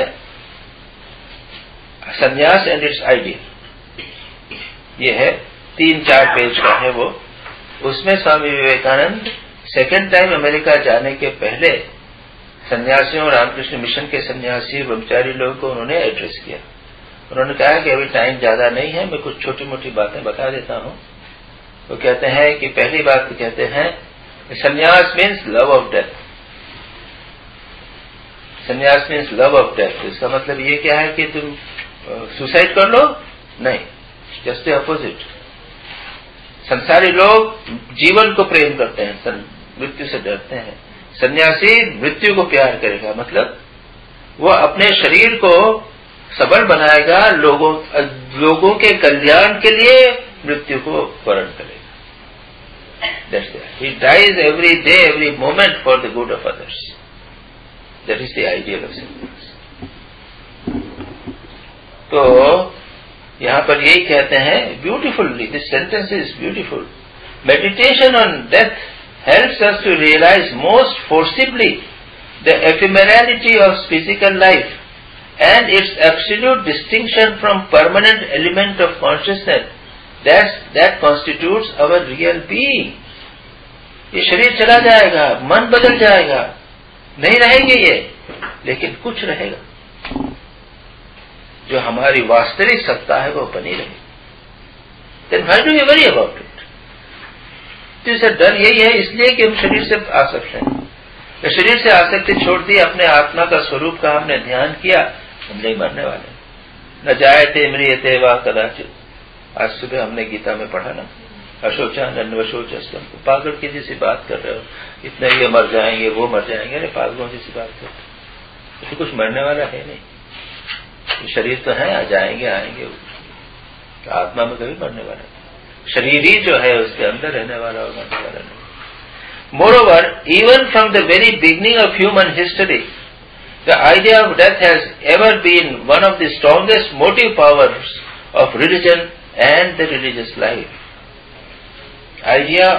संन्यास एंड इट्स आइडिया। ये है 3-4 पेज का है वो। उसमें Swami Vivekananda second time America जाने के पहले सन्यासियों, रामकृष्ण मिशन के सन्यासी ब्रह्मचारी लोगों को उन्होंने एड्रेस किया। उन्होंने कहा कि अभी टाइम ज्यादा नहीं है, मैं कुछ छोटी मोटी बातें बता देता हूं। वो कहते हैं कि पहली बात कहते हैं sannyasa means love of death. Sannyasa means love of death. इसका मतलब ये क्या है कि तुम सुसाइड कर लो? नहीं, जस्ट द अपोजिट। संसारी लोग जीवन को प्रेम करते हैं, मृत्यु से डरते हैं। सन्यासी मृत्यु को प्यार करेगा, मतलब वो अपने शरीर को सबल बनाएगा, लोगों के कल्याण के लिए मृत्यु को वर्ण करेगा। He dies every day, every moment for the good of others. That is the ideal of sannyasa. तो यहां पर यही कहते हैं beautifully, this sentence is beautiful, meditation on death helps us to realize most forcibly the ephemerality of physical life and its absolute distinction from permanent element of consciousness that constitutes our real being. ये शरीर चला जाएगा, मन बदल जाएगा, नहीं रहेंगे ये, लेकिन कुछ रहेगा जो हमारी वास्तविक सत्ता है वो बनी रहेगी। Then why do we worry about it? से डर यही है इसलिए कि हम शरीर से आसक्त हैं। तो शरीर से आसक्ति छोड़ दी, अपने आत्मा का स्वरूप का हमने ध्यान किया, हम नहीं मरने वाले। न जायते म्रियते वा कदाचित। आज सुबह हमने गीता में पढ़ा ना, अशोचान अन्वशोचस्तम। पागल की जैसी बात कर रहे हो, इतने ये मर जाएंगे, वो मर जाएंगे। अरे पागलों जैसी बात करते, तो कुछ मरने वाला है नहीं। शरीर तो है, आ जाएंगे आएंगे, तो आत्मा में कभी मरने वाला नहीं। शरीर ही जो है उसके अंदर रहने वाला और मरने वाला नहीं। Moreover, even from the very beginning of human history, the idea of death has ever been one of the strongest motive powers of religion and the religious life. Idea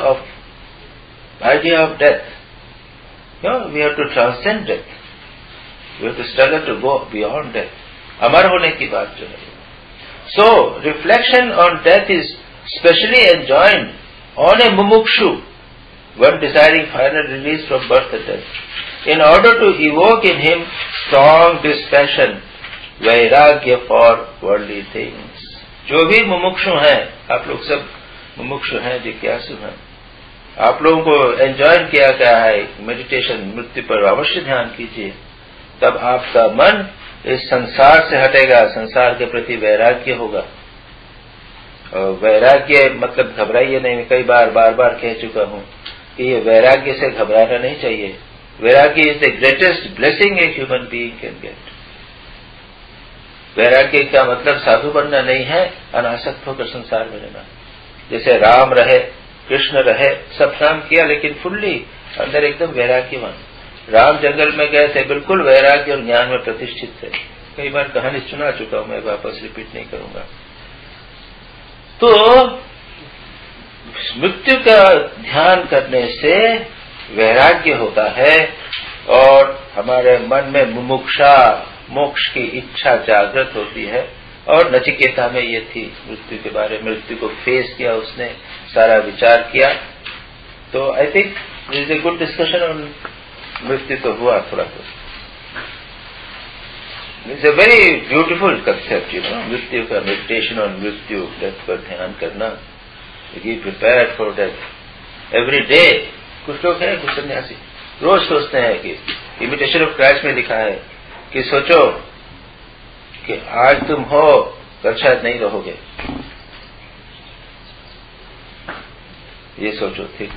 of death. You know, we have to transcend death. We have to struggle to go beyond death. अमर होने की बात जो है। So, reflection on death is specially enjoined on a mumukshu, one desiring final release from birth and death, in order to evoke in him strong dispassion, vairagya for worldly things. जो भी मुमुक्षु हैं, आप लोग सब मुमुक्षु हैं, जिज्ञासु हैं, आप लोगों को एंजॉय किया गया है मेडिटेशन, मृत्यु पर अवश्य ध्यान कीजिए, तब आपका मन इस संसार से हटेगा, संसार के प्रति वैराग्य होगा। और वैराग्य मतलब घबराइए नहीं, मैं कई बार बार कह चुका हूं कि ये वैराग्य से घबराना नहीं चाहिए। Vairagya is the greatest blessing a human being can get. वैराग्य का मतलब साधु बनना नहीं है, अनासक्त होकर संसार में रहना। जैसे राम रहे कृष्ण रहे, सब काम किया, लेकिन फुल्ली अंदर एकदम वैराग्यवान। राम जंगल में गए थे, बिल्कुल वैराग्य और ज्ञान में प्रतिष्ठित थे। कई बार कहानी सुना चुका हूं, मैं वापस रिपीट नहीं करूंगा। तो मृत्यु का ध्यान करने से वैराग्य होता है और हमारे मन में मुमुक्षा, मोक्ष की इच्छा जागृत होती है। और नचिकेता में ये थी, मृत्यु के बारे में, मृत्यु को फेस किया उसने, सारा विचार किया। तो I think this is a good discussion on mrityu. तो हुआ थोड़ा तो it's a very beautiful concept, मृत्यु का, मेडिटेशन ऑन मृत्यु, डेथ पर ध्यान करना, be prepared for death every day. कुछ लोग हैं, कुछ सन्यासी रोज सोचते हैं कि इमिटेशन ऑफ क्राइस्ट में लिखा है कि सोचो कि आज तुम हो, कल शायद नहीं रहोगे, ये सोचो, ठीक?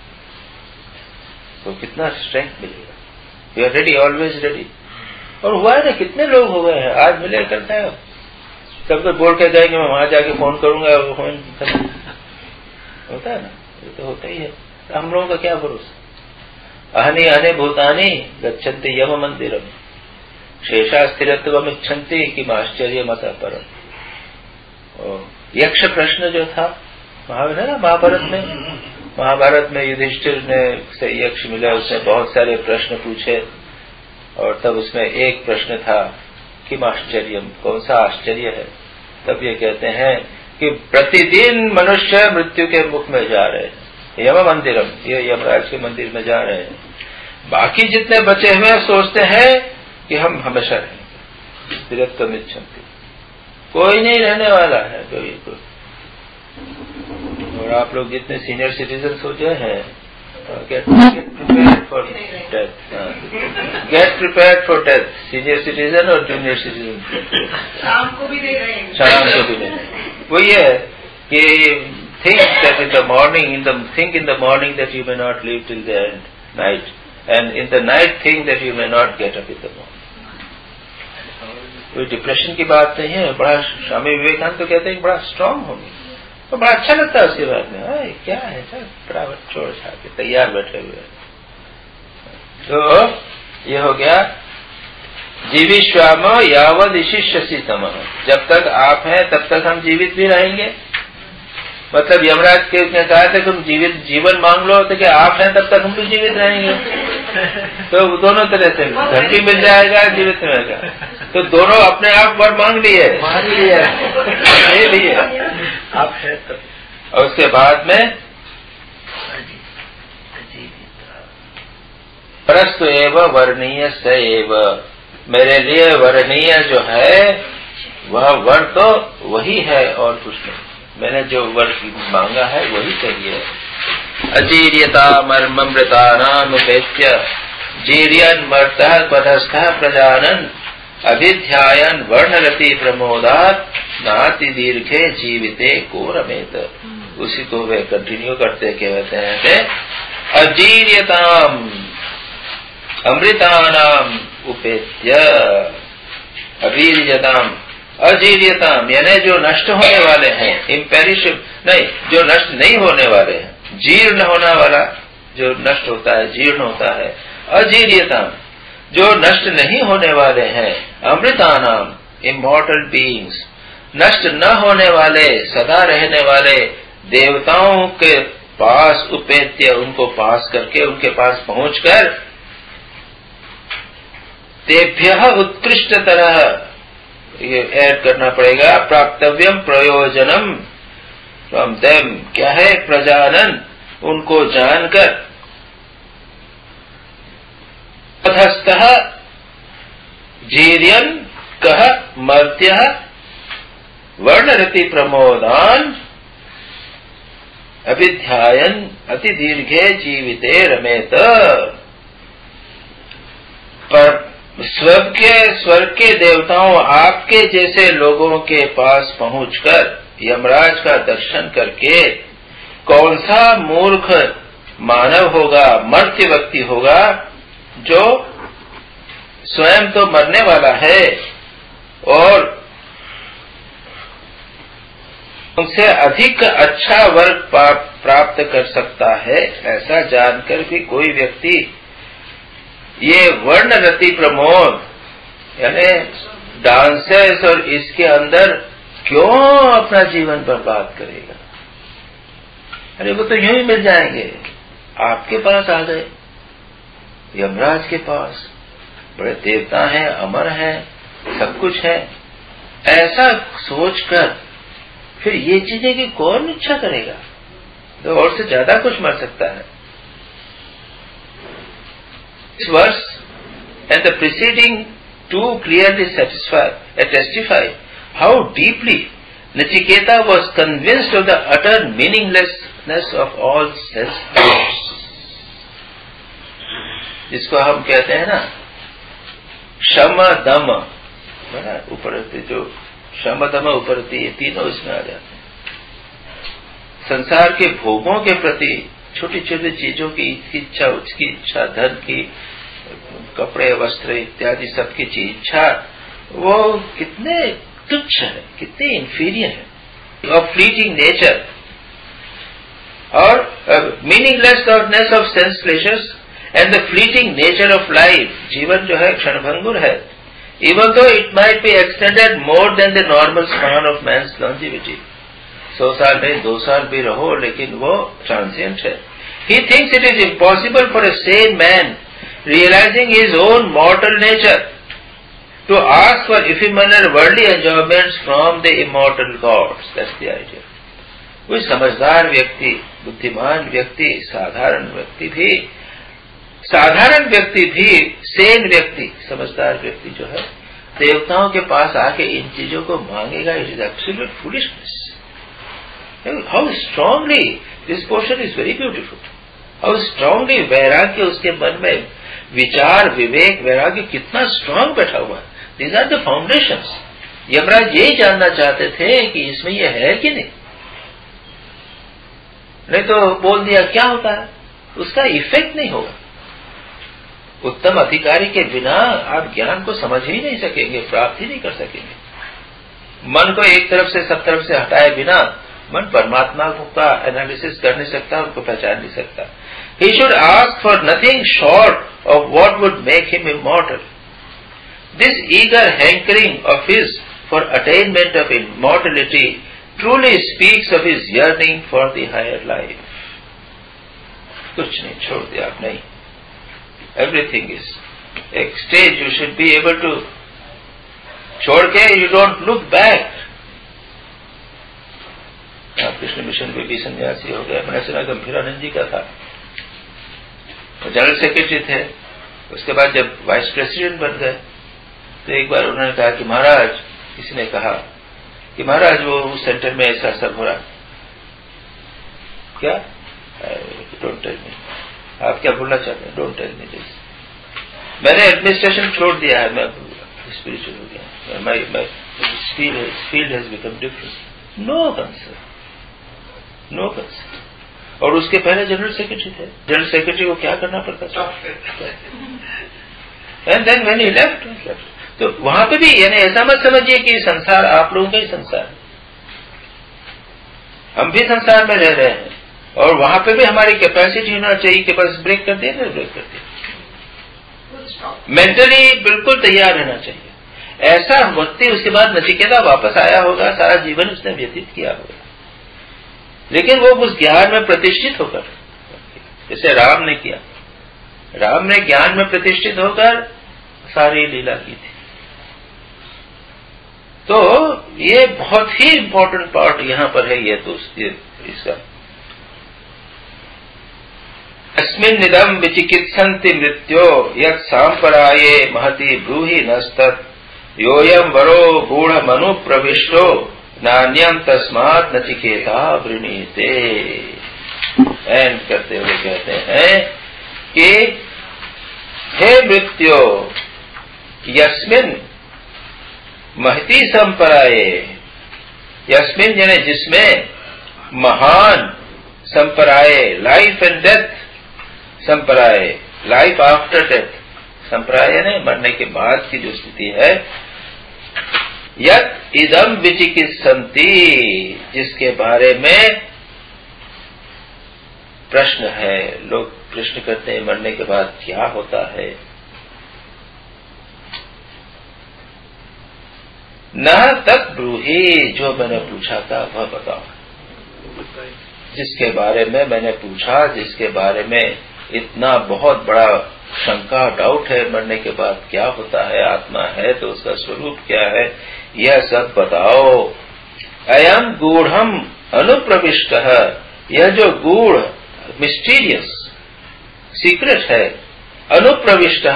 तो कितना स्ट्रेंथ मिलेगा। You are ready, always ready. और हुआ है ना, कितने लोग हो गए हैं, आज मिले करता है, तब तो बोल के जाएंगे मैं वहां जाके फोन करूंगा, वो फोन होता है ना, ये तो होता ही है। हम लोगों का क्या भरोसा। अहनि अहने भूतानी गच्छन्ति यम मंदिरम शेषा स्थिरत्वम इच्छन्ति किम आश्चर्य मत परम। यक्ष प्रश्न जो था महाभारत में युधिष्ठिर ने से यक्ष मिला, उसने बहुत सारे प्रश्न पूछे और तब उसमें एक प्रश्न था किम आश्चर्यम, कौन सा आश्चर्य है। तब ये कहते हैं कि प्रतिदिन मनुष्य मृत्यु के मुख में जा रहे हैं, यम मंदिरम, ये यमराज के मंदिर में जा रहे हैं। बाकी जितने बचे हुए सोचते हैं कि हम हमेशा रहेंगे, स्थिरत्वम इच्छन्ति, कोई नहीं रहने वाला है कोई। और आप लोग जितने सीनियर सिटीजन सोचे हैं, get prepared for death, get prepared for death, senior citizen और जूनियर सिटीजन। शाम को भी दे रहे हैं, शाम को भी नहीं। वो ये है कि think that in the morning that you may not live till the night, and in the night think that you may not get up in the morning. कोई डिप्रेशन की बात नहीं है। बड़ा स्वामी विवेकानंद तो कहते हैं बड़ा स्ट्रांग होगी, तो बड़ा अच्छा लगता है उसके बाद में, क्या है सर, बड़ा छोड़ छाड़ के तैयार बैठे हुए। तो ये हो गया जीविश्वाम यावद शिष्यसी तमः, जब तक आप हैं तब तक हम जीवित भी रहेंगे। मतलब यमराज के ने कहा था तुम जीवन मांग लो, तो क्या आप हैं तब तक हम भी जीवित रहेंगे। तो दोनों तरह से धन भी मिल जाएगा, जीवित रहेगा। तो दोनों अपने आप वर मांग लिए ले लिए आप है तब। और उसके बाद में परस्तु एव वर्णीय स एव, मेरे लिए वर्णीय जो है वह वर तो वही है और कुछ नहीं। मैंने जो वर मांगा है वही चाहिए। अजीर्यता मर्मृता नामुपेत्य जीर्यन मर्तः पदस्थः प्रजानन अभिध्यायन वर्णरति प्रमोदात नाति दीर्घे जीविते को रमेत। उसी को वे कंटिन्यू करते कहते हैं कि अजीर्यताम अमृतानाम उपेत्य, अवीर्यताम अजीर्यताम यानी जो नष्ट होने वाले हैं, इम्पेरिशेबल नहीं, जो नष्ट नहीं होने वाले हैं, जीर्ण होने वाला जो नष्ट होता है, जीर्ण होता है। अजीर्यताम जो नष्ट नहीं होने वाले हैं, अमृतानाम इमॉर्टल बीइंग्स, नष्ट न होने वाले सदा रहने वाले देवताओं के पास उपेत्य, उनको पास करके, उनके पास पहुंचकर तेभ्यः उत्कृष्टतरः, ये ऐड करना पड़ेगा, प्राप्तव्यम प्रयोजनम फ्रॉम देम, क्या है प्रजानन, उनको जानकर, अधस्तः जीर्यन कह मर्त्य वर्णरति प्रमोदान अभिध्यायन अति दीर्घे जीविते रमेत। पर स्वर्ग के देवताओं आपके जैसे लोगों के पास पहुंचकर यमराज का दर्शन करके कौन सा मूर्ख मानव होगा, मर्त्य व्यक्ति होगा, जो स्वयं तो मरने वाला है और उनसे अधिक अच्छा वर्ग प्राप्त कर सकता है, ऐसा जानकर भी कोई व्यक्ति ये वर्ण रति प्रमोद यानी डांसेस और इसके अंदर क्यों अपना जीवन बर्बाद करेगा? अरे वो तो यूं ही मिल जाएंगे, आपके पास आ गए, यमराज के पास, बड़े देवता हैं, अमर हैं, सब कुछ है, ऐसा सोचकर फिर ये चीजें कि कौन इच्छा करेगा? तो और से ज्यादा कुछ मर सकता है। This verse and the preceding two clearly testify how deeply Nachiketa was convinced of the utter meaninglessness of all sense thoughts. जिसको हम कहते हैं ना शम दम, उपरति, जो शम दम उपरति, ये तीनों इसमें आ जाते हैं। संसार के भोगों के प्रति, छोटी छोटी चीजों की इच्छा, उसकी इच्छा, धन की, कपड़े वस्त्र इत्यादि सबकी इच्छा, वो कितने तुच्छ है, कितने इंफीरियर है, ऑफ फ्लीटिंग नेचर और meaninglessness of sense pleasures and the fleeting nature of life. जीवन जो है क्षणभंगुर है, even though it might be extended more than the normal span of man's longevity. 100 साल में 2 साल भी रहो, लेकिन वो ट्रांसिएंट है। He thinks it is impossible for a sane man realizing his own mortal nature to ask for ephemeral worldly enjoyments from the immortal gods. That's the idea. कोई समझदार व्यक्ति, बुद्धिमान व्यक्ति, साधारण व्यक्ति भी सेन व्यक्ति, समझदार व्यक्ति जो है, देवताओं के पास आके इन चीजों को मांगेगा? It is absolute foolishness. How strongly this portion is very beautiful. How strongly वैराग्य उसके मन में, विचार, विवेक, वैराग्य कितना स्ट्रांग बैठा हुआ है। These are the foundations. Yamraj यही जानना चाहते थे कि इसमें यह है कि नहीं तो बोल दिया क्या होता है, उसका इफेक्ट नहीं होगा। उत्तम अधिकारी के बिना आप ज्ञान को समझ ही नहीं सकेंगे, प्राप्त ही नहीं कर सकेंगे। मन को एक तरफ से सब तरफ से हटाए बिना मन परमात्मा का एनालिसिस कर नहीं सकता, उनको पहचान नहीं सकता। He should ask for nothing short of what would make him immortal. This eager hankering of his for attainment of immortality truly speaks of his yearning for the higher life. कुछ नहीं छोड़ दिया आप, नहीं। Everything is एक stage you should be able to छोड़ के you don't look back. Krishna mission में भी सन्यासी हो गया। मैंने सुना गंभीरानंद जी का था, जनरल सेक्रेटरी थे, उसके बाद जब वाइस प्रेसिडेंट बन गए तो एक बार उन्होंने कहा कि महाराज, किसी ने कहा कि महाराज वो उस सेंटर में ऐसा सब हो रहा, क्या? डोंट टेल मी, आप क्या बोलना चाहते हैं? Don't tell me this. मैंने एडमिनिस्ट्रेशन छोड़ दिया है, मैं स्पिरिचुअल हो गया, my field has become different. No concern, no concern. और उसके पहले जनरल सेक्रेटरी थे। जनरल सेक्रेटरी को क्या करना पड़ता था? And then when he left, तो वहां पे भी यानी ऐसा मत समझिए कि संसार आप लोगों का ही संसार है। हम भी संसार में रह रहे हैं और वहां पे भी हमारी कैपेसिटी होना चाहिए कि बस ब्रेक कर दिया तो ब्रेक कर दिया। मेंटली बिल्कुल तैयार रहना चाहिए। ऐसा व्यक्ति उसके बाद नचिकेता वापस आया होगा, सारा जीवन उसने व्यतीत किया होगा, लेकिन वो उस ज्ञान में प्रतिष्ठित होकर, जैसे राम ने किया, राम ने ज्ञान में प्रतिष्ठित होकर सारी लीला की थी। तो ये बहुत ही इंपॉर्टेंट पार्ट यहां पर है ये दोस्त, इसका अस्मिन् निदम विचिकित्सन्ति मृत्यो यत् सांपराये महति ब्रूहि नस्तत् योयम वरो गूढ़ मनु प्रविष्टो नान्यम तस्मात् नचिकेता वृणीते। एंड करते हुए कहते हैं कि हे मृत्यो यस्मिन महती संपराये, यस्मिन यानी जिसमें महान संपराये, लाइफ एंड डेथ संपराये, लाइफ आफ्टर डेथ, संपराये यानी मरने के बाद की जो स्थिति है, यत् इदम विचिकित्सन्ति, जिसके बारे में प्रश्न है। लोग प्रश्न करते हैं मरने के बाद क्या होता है। न तत् ब्रूहि, जो मैंने पूछा था वह बताओ। जिसके बारे में मैंने पूछा, जिसके बारे में इतना बहुत बड़ा शंका, डाउट है, मरने के बाद क्या होता है, आत्मा है तो उसका स्वरूप क्या है, यह सब बताओ। अयम गूढ़म अनुप्रविष्ट, यह जो गूढ़ मिस्टीरियस सीक्रेट है, अनुप्रविष्ट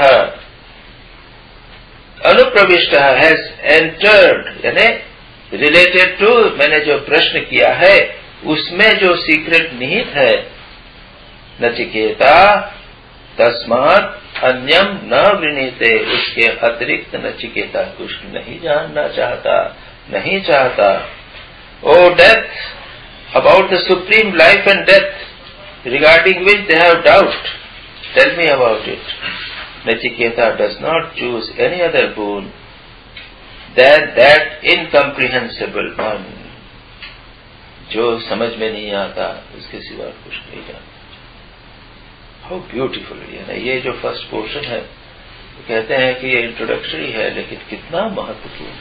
हैज एंटर्ड, यानी रिलेटेड टू, मैंने जो प्रश्न किया है उसमें जो सीक्रेट निहित है, नचिकेता तस्मात् अन्यम न वृणीते, उसके अतिरिक्त नचिकेता कुछ नहीं जानना चाहता, नहीं चाहता। Oh death, about the supreme life and death, regarding which they have doubt, tell me about it. Nachiketa does not choose any other boon than that incomprehensible one, जो समझ में नहीं आता, उसके सिवा कुछ नहीं जानता। हाउ ब्यूटीफुल है ना ये जो फर्स्ट पोर्शन है। तो कहते हैं कि ये इंट्रोडक्टरी है, लेकिन कितना महत्वपूर्ण।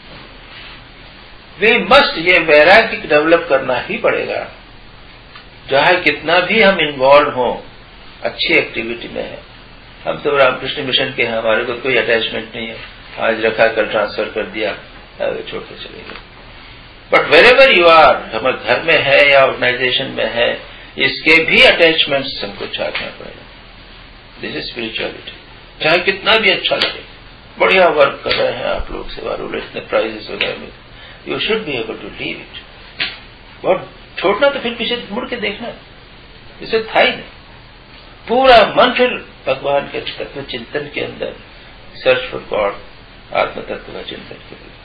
वी मस्ट, ये वैराग्य डेवलप करना ही पड़ेगा। चाहे कितना भी हम इन्वॉल्व हों अच्छी एक्टिविटी में है। हम तो रामकृष्ण मिशन के हैं, हमारे को कोई अटैचमेंट नहीं है, आज रखा कल ट्रांसफर कर दिया, छोड़ के चले गए। But wherever you are, हमारे घर में है या ऑर्गेनाइजेशन में है, इसके भी अटैचमेंट्स हमको छाटना पड़ेगा। This is spirituality. चाहे कितना भी अच्छा लगे, बढ़िया वर्क कर रहे हैं आप लोग, सेवा रूल, इतने प्राइजेस वगैरह में, you should be able to leave it. बहुत छोड़ना तो फिर पीछे मुड़ के देखना, इसे था ही नहीं। पूरा मन फिर भगवान के तत्व चिंतन के अंदर, सर्च फॉर गॉड, आत्म तत्व का चिंतन के लिए।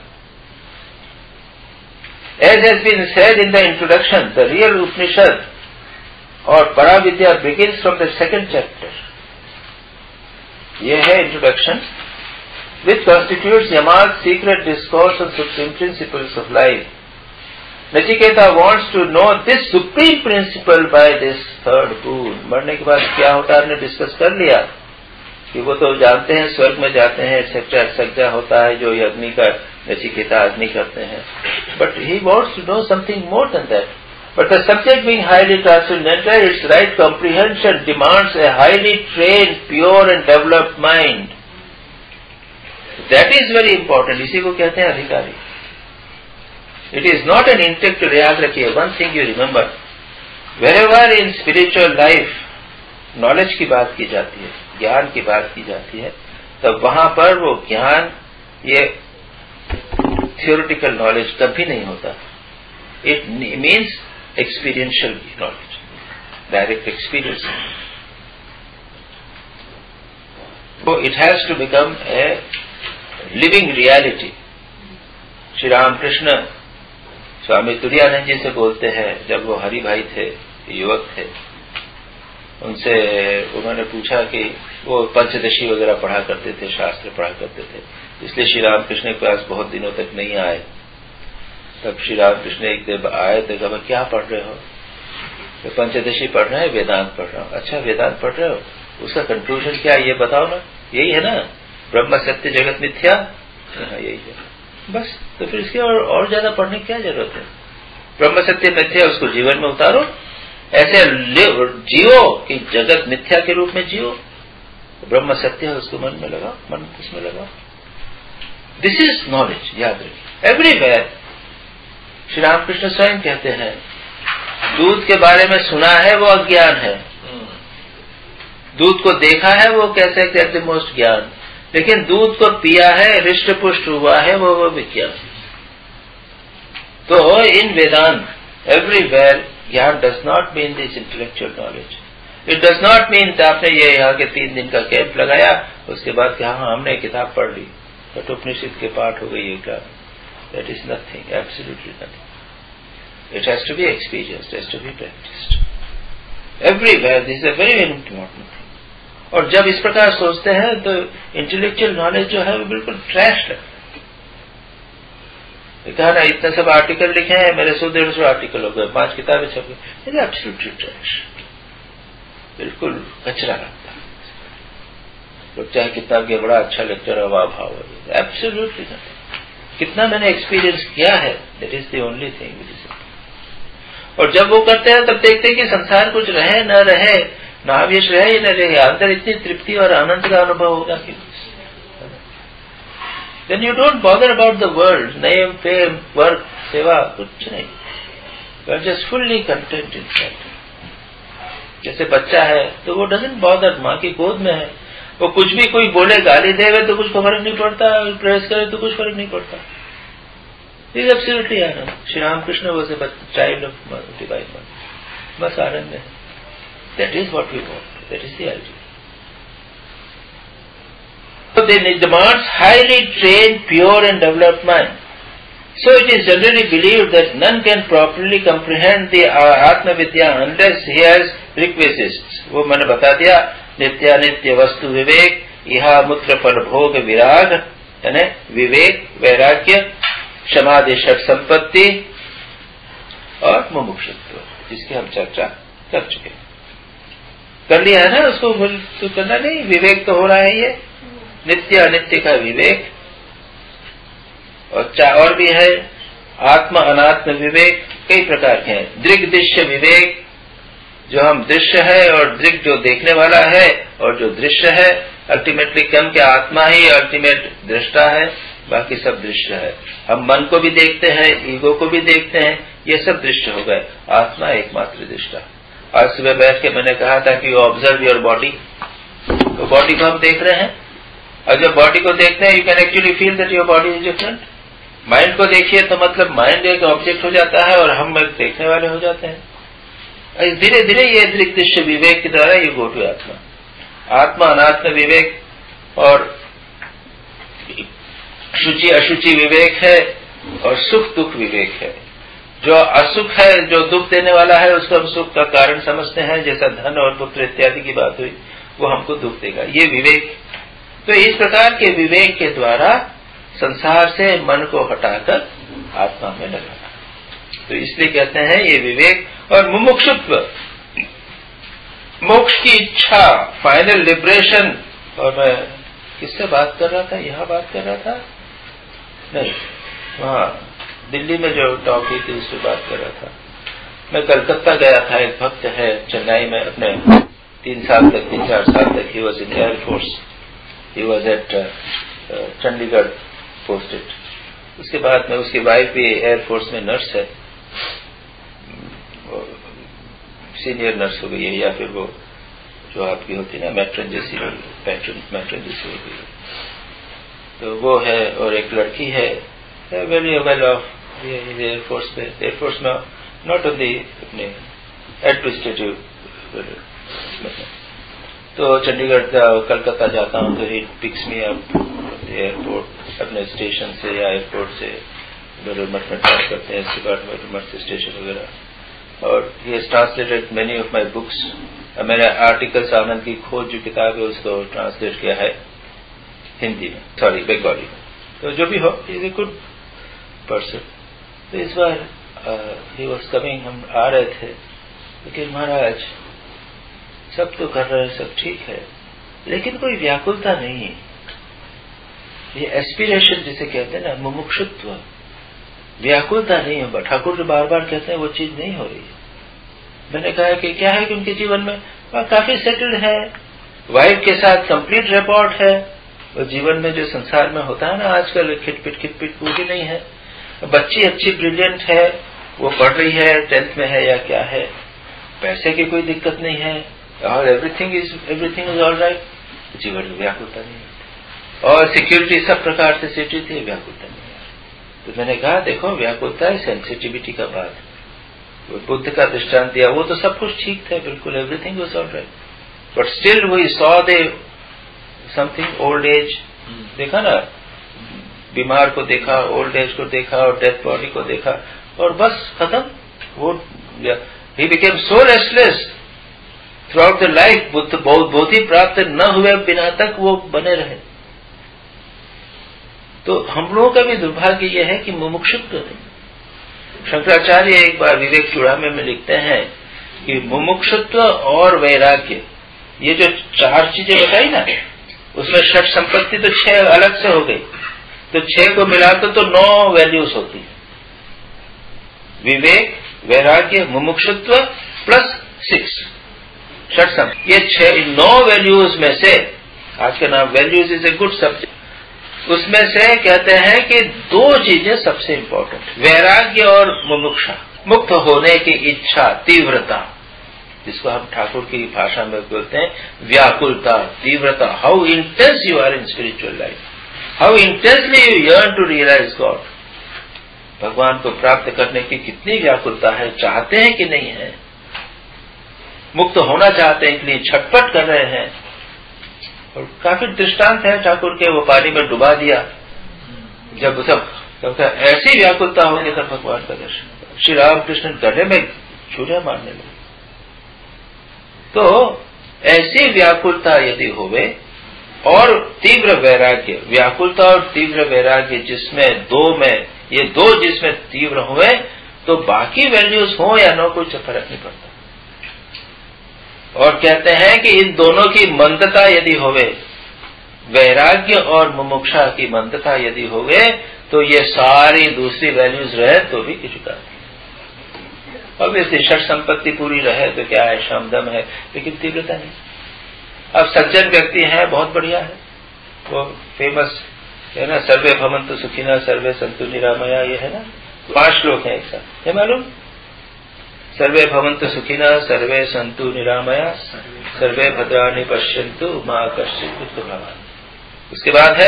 As has been said in the introduction, the real Upanishad or Paravidya begins from the second chapter. यह है introduction, which constitutes Yama's secret discourse on supreme principles of life. Nachiketa wants to know this supreme principle by this third boon. मरने के बाद क्या होता है, हमने डिस्कस कर लिया कि वो तो जानते हैं स्वर्ग में जाते हैं, एक्सेट्रा एक्सेट्रा होता है जो अग्नि का, नचिकेता अग्नि करते हैं। But he wants to know something more than that. But the subject being highly transcendental, its right comprehension demands a highly trained, pure and developed mind. That is very important. इसी को कहते हैं अधिकारी। It is not an intellectual, याद रखिए, one thing you remember, wherever in spiritual life knowledge की बात की जाती है, ज्ञान की बात की जाती है, तब वहां पर वो ज्ञान, ये theoretical knowledge कभी नहीं होता। It means experiential knowledge, direct experience. So it has to become a living reality. Shri Ramakrishna स्वामी तुरानंद जी से बोलते हैं, जब वो हरि भाई थे, युवक थे, उनसे उन्होंने पूछा कि वो पंचदशी वगैरह पढ़ा करते थे, शास्त्र पढ़ा करते थे, इसलिए श्री रामकृष्ण के पास बहुत दिनों तक नहीं आए। तब श्री रामकृष्ण एक दिन आए तो कहा, क्या पढ़ रहे हो? तो पंचदशी पढ़ रहे हैं, वेदांत पढ़ रहा हूँ। अच्छा, वेदांत पढ़ रहे हो, उसका कंक्लूजन क्या है ये बताओ ना। यही है ना, ब्रह्म सत्य जगत मिथ्या, यही है बस। तो फिर इसके और ज्यादा पढ़ने की क्या जरूरत है? ब्रह्म सत्य मिथ्या, उसको जीवन में उतारो, ऐसे जियो कि जगत मिथ्या के रूप में जियो, ब्रह्म सत्य है उसको मन में लगाओ, मन उसमें लगाओ। दिस इज नॉलेज, याद रखिए। एवरीवेयर श्री रामकृष्ण स्वयं कहते हैं, दूध के बारे में सुना है वो अज्ञान है, दूध को देखा है वो कह सकते हैं द मोस्ट ज्ञान, लेकिन दूध को पिया है, हृष्ट पुष्ट हुआ है, वो विज्ञान। तो in Vedanta everywhere jnana does not mean this intellectual knowledge. It does not mean आपने ये यहाँ के 3 दिन का कैंप लगाया, उसके बाद कि हाँ हमने किताब पढ़ ली, कठोपनिषद के पाठ हो गई एक बार। That is nothing, absolutely nothing. It has to be experienced, has to be practised everywhere. This is a very very important thing. और जब इस प्रकार सोचते हैं तो इंटेलेक्चुअल नॉलेज जो है वो बिल्कुल ट्रैश लगता है। कहा ना इतने सब आर्टिकल लिखे हैं, मेरे 100-150 आर्टिकल हो गए, 5 किताबें छप गई। एब्सोल्युटली ट्रैश, बिल्कुल कचरा लगता है। लोग चाहे कितना के बड़ा अच्छा लेक्चर है, वाह भाव है, एब्सोल्युटली कितना मैंने एक्सपीरियंस किया है, that is the only thing. और जब वो करते हैं तब देखते हैं कि संसार कुछ रहे न रहे, नावेश रहे न रहे, अंदर इतनी तृप्ति और आनंद का अनुभव होगा कि then you don't bother about the world, name, fame, work, सेवा, कुछ नहीं। You are just fully content inside. जैसे बच्चा है तो वो doesn't bother, माँ की गोद में है, वो कुछ भी कोई बोले, गाली देवे तो कुछ फर्क नहीं पड़ता, प्रेस करे तो कुछ फर्क नहीं पड़ता। He is absolutely Anand. Shri Ramakrishna was a child of divine mother, बस आनंद है। That is what we want, that is the idea. So they demands highly trained, pure and developed mind. So it is generally believed that none can properly comprehend the Atma Vidya unless he has requisites. वो मैंने बता दिया, नित्यानित्य वस्तु विवेक, इहा मूत्र फल भोग विराग, यानी विवेक, वैराग्य, समाधि षट संपत्ति और मुमुक्षुत्व, जिसकी हम चर्चा कर चुके हैं। कर लिया है ना, उसको तो करना नहीं, विवेक तो हो रहा है, ये नित्य अनित्य का विवेक, और भी है आत्म अनात्म विवेक, कई प्रकार के हैं। दृग्दृश्य विवेक, जो हम दृश्य है, और दृग जो देखने वाला है, और जो दृश्य है अल्टीमेटली कम के आत्मा ही अल्टीमेट दृष्टा है, बाकी सब दृश्य है। हम मन को भी देखते हैं, ईगो को भी देखते हैं, ये सब दृश्य हो गए, आत्मा एकमात्र दृष्टा। आज सुबह बैठ के मैंने कहा था कि यू ऑब्जर्व योर बॉडी, तो बॉडी को हम देख रहे हैं, और जब बॉडी को देखते हैं you can actually feel that your body is different. Mind को देखिए तो मतलब माइंड एक ऑब्जेक्ट हो जाता है और हम एक देखने वाले हो जाते हैं। धीरे धीरे ये दृश्य विवेक के द्वारा यू गो टू आत्मा। आत्मा अनात्म विवेक और शुचि अशुचि विवेक है, और सुख दुख विवेक है। जो असुख है, जो दुख देने वाला है, उसको हम सुख का कारण समझते हैं, जैसा धन और पुत्र इत्यादि की बात हुई, वो हमको दुख देगा, ये विवेक। तो इस प्रकार के विवेक के द्वारा संसार से मन को हटाकर आत्मा में लगाना, तो इसलिए कहते हैं ये विवेक। और मुमुक्षुत्व, मोक्ष की इच्छा, फाइनल लिबरेशन। और मैं किससे बात कर रहा था, यहाँ बात कर रहा था नहीं, वहाँ दिल्ली में जो टॉक हुई थी उससे बात कर रहा था। मैं कलकत्ता गया था, एक भक्त है चेन्नई में, अपने 3-4 साल तक he was in air force, he was at Chandigarh posted. उसके बाद में उसकी वाइफ भी एयरफोर्स में नर्स है, सीनियर नर्स हो गई है, या फिर वो जो आपकी होती है ना मैट्रन जैसी हो गई, तो वो है। और एक लड़की है, वेरी वेल ऑफ एयरफोर्स में, एयरफोर्स में नॉट ओनली अपने एडमिनिस्ट्रेटिव। तो चंडीगढ़ कलकत्ता जाता हूँ तो he picks me up airport, अपने स्टेशन से या एयरपोर्ट से मठ में ड्रॉप करते हैं, डिपार्टमेंट मठ से स्टेशन वगैरह। और he has translated many of my books. मैंने आर्टिकल्स आनंद की खोज जो किताब है उसको ट्रांसलेट किया है हिंदी में, सॉरी बंगाली में। तो जो भी हो, इज ए गुड पर्सन। तो इस बार ही वॉज कमिंग, हम आ रहे थे, लेकिन महाराज सब तो कर रहे हैं, सब ठीक है, लेकिन कोई व्याकुलता नहीं है। ये एस्पिरेशन जिसे कहते हैं ना, मुमुक्षुत्व, व्याकुलता नहीं है। ठाकुर जो बार बार कहते हैं वो चीज नहीं हो रही है। मैंने कहा कि क्या है कि उनके जीवन में काफी सेटल्ड है, वाइफ के साथ कंप्लीट रिपोर्ट है, वो जीवन में जो संसार में होता है ना आजकल खिटपिट वो भी नहीं है। बच्ची अच्छी ब्रिलियंट है, वो पढ़ रही है, 10th में है या क्या है, पैसे की कोई दिक्कत नहीं है, और एवरीथिंग इज ऑल राइट। जीवन में व्याकुलता नहीं है, और सिक्योरिटी सब प्रकार से सिटी थी, व्याकुलता नहीं है। तो मैंने कहा देखो, व्याकुलता है सेंसिटिविटी का बात। वो बुद्ध का दृष्टांत दिया, वो तो सब कुछ ठीक था, बिल्कुल everything was all right, but still we saw they something old age. देखा ना, बीमार को देखा, ओल्ड एज को देखा, और डेथ बॉडी को देखा, और बस खत्म। वो he became so restless through the life. बोधि प्राप्त न हुए बिना तक वो बने रहे। तो हम लोगों का भी दुर्भाग्य यह है कि मुमुक्षुत्व नहीं। शंकराचार्य एक बार विवेक चूड़ामणि में लिखते हैं कि मुमुक्षुत्व और वैराग्य, ये जो 4 चीजें बताई ना, उसमें षट संपत्ति तो 6 अलग से हो गई, तो 6 को मिलाकर तो 9 वैल्यूज होती। विवेक, वैराग्य, मुमुक्षुत्व प्लस 6 षट संपत्ति, ये 9 वैल्यूज में से, आज का नाम values is a good subject, उसमें से कहते हैं कि 2 चीजें सबसे इंपॉर्टेंट, वैराग्य और मुमुक्षा, मुक्त होने की इच्छा, तीव्रता, जिसको हम ठाकुर की भाषा में बोलते हैं व्याकुलता, तीव्रता। How intense you are in spiritual life, how intensely you yearn to realise God. भगवान को प्राप्त करने की कितनी व्याकुलता है, चाहते हैं कि नहीं है, मुक्त होना चाहते हैं, इसलिए छटपट कर रहे हैं। और काफी दृष्टांत है ठाकुर के, वो पानी में डुबा दिया, जब सब ऐसी व्याकुलता होगी तब भगवान का दर्शन। श्री रामकृष्ण गले में छुरे मारने लगे। तो ऐसी व्याकुलता यदि होवे और तीव्र वैराग्य, व्याकुलता और तीव्र वैराग्य जिसमें 2 में, ये 2 जिसमें तीव्र हुए, तो बाकी वैल्यूज हो या न, कोई फर्क नहीं पड़ता। और कहते हैं कि इन दोनों की मंदता यदि होवे, वैराग्य और मुमुक्षा की मंदता यदि होवे, तो ये सारी दूसरी वैल्यूज रहे तो भी किसी का नहीं। ऑब्वियसली षट संपत्ति पूरी रहे तो क्या है, शमदम है, लेकिन तीव्रता नहीं। अब सज्जन व्यक्ति है, बहुत बढ़िया है, वो फेमस है ना, सर्वे भवन्तु सुखिनः सर्वे सन्तु निरामया, ये है ना, 5 श्लोक है एक साथ, है मालूम? सर्वे भवन्तु सुखिनः सर्वे सन्तु निरामया सर्वे भद्राणि पश्यन्तु मा कश्चित् दुःखभाग्। उसके बाद है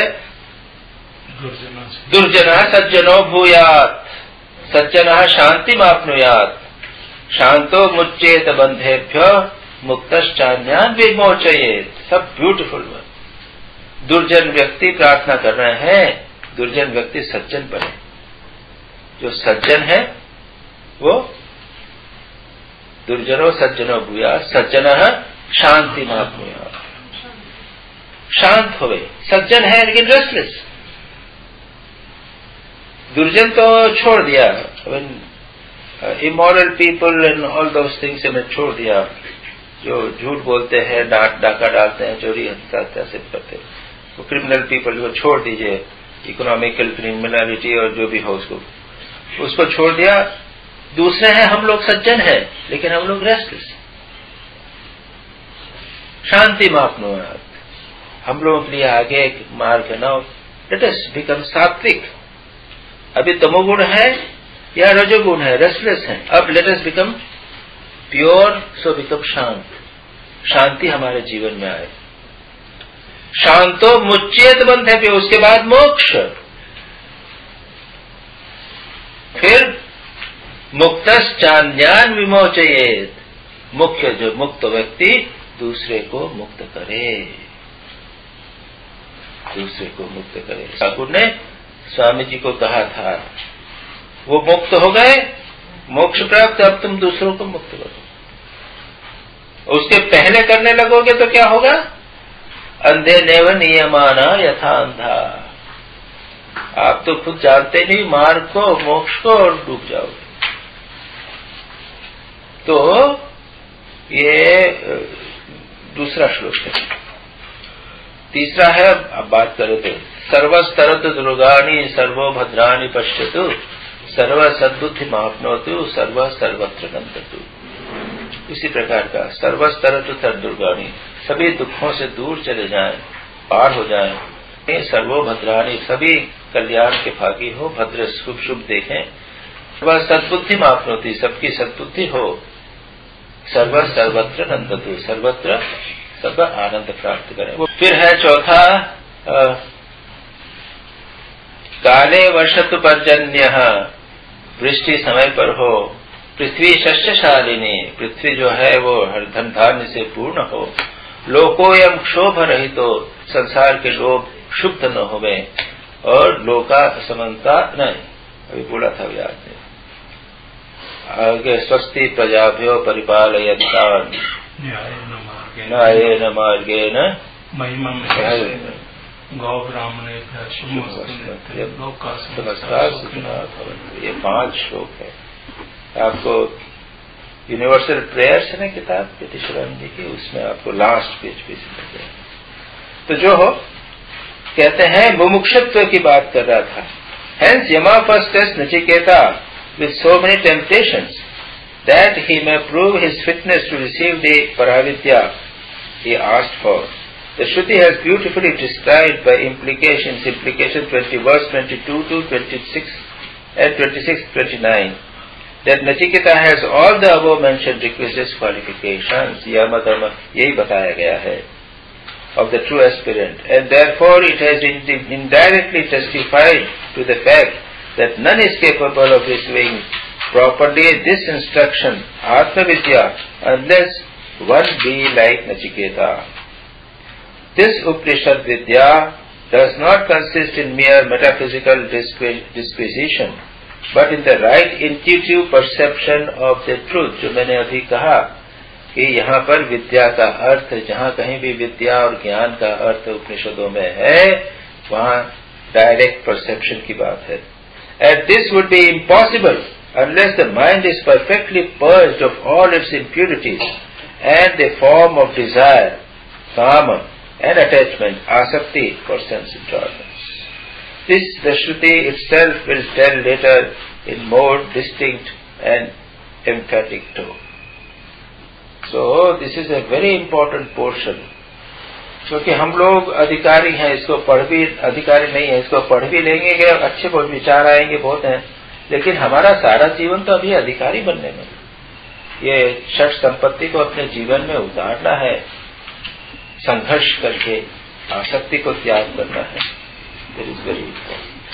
दुर्जनः सज्जनो भूयात् सज्जनः शान्तिमाप्नुयात् शांतो मुच्येत बंधेभ्यो मुक्तश्चान्यान् विमोचयेत्। सब ब्यूटीफुल वर्ड। दुर्जन व्यक्ति प्रार्थना कर रहे हैं, दुर्जन व्यक्ति सज्जन बने। जो सज्जन है वो दुर्जनो सज्जनो भूयात् सज्जनः शान्तिमाप्नुयात्, शांत होवे। सज्जन है लेकिन रेस्टलेस। दुर्जन तो छोड़ दिया, immoral people and all those things में छोड़ दिया, जो झूठ बोलते हैं, डाका डालते हैं, चोरी हत्या से करते हैं, वो क्रिमिनल पीपल को छोड़ दीजिए, इकोनॉमिकल क्रिमिनलिटी और जो भी हो उसको छोड़ दिया। दूसरे हैं हम लोग सज्जन हैं लेकिन हम लोग रेस्टलेस। शांति मापनुयात्, हम लोगों के लिए आगे एक मार्ग है ना, लेट अस बिकम सात्विक। अभी तमोगुण है या रजोगुण है, रेस्टलेस है, अब let us become pure, so become शांत। शांति हमारे जीवन में आए। शांतो मुच्येत बंधेभ्यो, उसके बाद मोक्ष, फिर मुक्तश्चान्यान् विमोचयेत्, मुख्य जो मुक्त व्यक्ति दूसरे को मुक्त करे, दूसरे को मुक्त करे। ठाकुर ने स्वामी जी को कहा था, वो मुक्त हो गए, मोक्ष प्राप्त, अब तुम दूसरों को मुक्त करो। उसके पहले करने लगोगे तो क्या होगा? अंधे नेव नियमाना यथा अंधा। आप तो खुद जानते नहीं मार्ग को, मोक्ष को, और डूब जाओगे। तो ये दूसरा श्लोक है। तीसरा है, अब बात करें तो सर्वस्तरत दुर्गाणि सर्वो भद्राणि पश्यतु सर्व सद्बुद्धि मापनोतु सर्व सर्वत्र गन्तु। इसी प्रकार का सर्वस्तरत दुर्गाणि, सभी दुखों से दूर चले जाएं, पार हो जाएं। सर्वो भद्राणि, सभी कल्याण के भागी हो, भद्र शुभ शुभ देखें। सर्व सद्बुद्धि मापनोति, सबकी सद्बुद्धि हो। सर्व सर्वत्र नंदतु, सर्वत्र सब आनंद प्राप्त करें। फिर है चौथा, काले वर्षतु पर्जन्यः, वृष्टि समय पर हो। पृथ्वी शस्यशालिनी, पृथ्वी जो है वो हर धन धान्य से पूर्ण हो। लोकोयम क्षोभ रहितो, संसार के लोग क्षुब्ध न होवे। और लोका समन्ता नहीं, अभी बोला था याद नहीं। आगे स्वस्ति प्रजाभ्यो परिपालयन्तान् न्यायेन मार्गेण गौ ब्राह्मणे नमस्कार सुखनाथ। ये 5 श्लोक है। आपको यूनिवर्सल प्रेयर्स है ना किताब यतीश्वरानंद जी की, उसमें आपको लास्ट पेज पे मिल जाएगा। तो जो हो कहते हैं मुमुक्षुत्व की बात कर रहा था। Hence Yama first tests Nachiketa with so many temptations that he may prove his fitness to receive the Paravidya he asked for. The Shruti has beautifully described by implication 20 verse 22 to 26 and 26-29 that Nachiketa has all the above mentioned requisite qualifications. Yama Dharma यही बताया गया है of the true aspirant, and therefore it has indirectly testified to the fact that none is capable of receiving properly this instruction, Atma Vidya, unless one be like Nachiketa. This Upanishad Vidya does not consist in mere metaphysical disquisition, but in the right intuitive perception of the truth. जो मैंने अभी कहा कि यहाँ पर विद्या का अर्थ, जहाँ कहीं भी विद्या और ज्ञान का अर्थ उपनिषदों में है, वहाँ डायरेक्ट परसेप्शन की बात है। And this would be impossible unless the mind is perfectly purged of all its impurities and the form of desire, kama, and attachment, asakti, for sense enjoyments. This the Shruti itself will tell later in more distinct and emphatic tone. So this is a very important portion, क्योंकि हम लोग अधिकारी हैं, इसको पढ़ भी, अधिकारी नहीं है, इसको पढ़ भी लेंगे कि अच्छे बहुत विचार आएंगे, बहुत हैं, लेकिन हमारा सारा जीवन तो अभी अधिकारी बनने में, ये षट संपत्ति को अपने जीवन में उतारना है, संघर्ष करके आसक्ति को त्याग करना है। That is very important.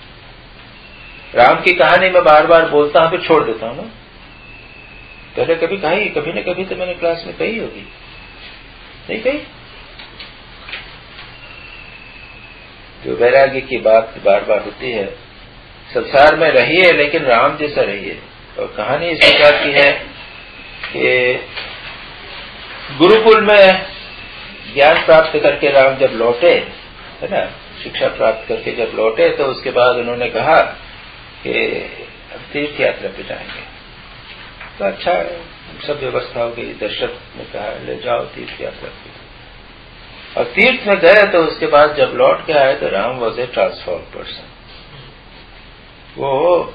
Ram की कहानी मैं बार बार बोलता हूं, फिर छोड़ देता हूं ना। पहले कभी कही, कभी न कभी तो मैंने क्लास में कही होगी, नहीं कही? जो वैराग्य की बात बार बार होती है, संसार में रहिए लेकिन राम जैसा रहिए। और कहानी इस प्रकार की है कि गुरुकुल में ज्ञान प्राप्त करके राम जब लौटे, है ना, शिक्षा प्राप्त करके जब लौटे, तो उसके बाद उन्होंने कहा कि अब तीर्थ यात्रा पे जाएंगे। तो अच्छा सब व्यवस्था हो गई, दशरथ ने कहा ले जाओ तीर्थ यात्रा पे। और तीर्थ में गए तो उसके बाद जब लौट के आए तो Ram was a transform person, वो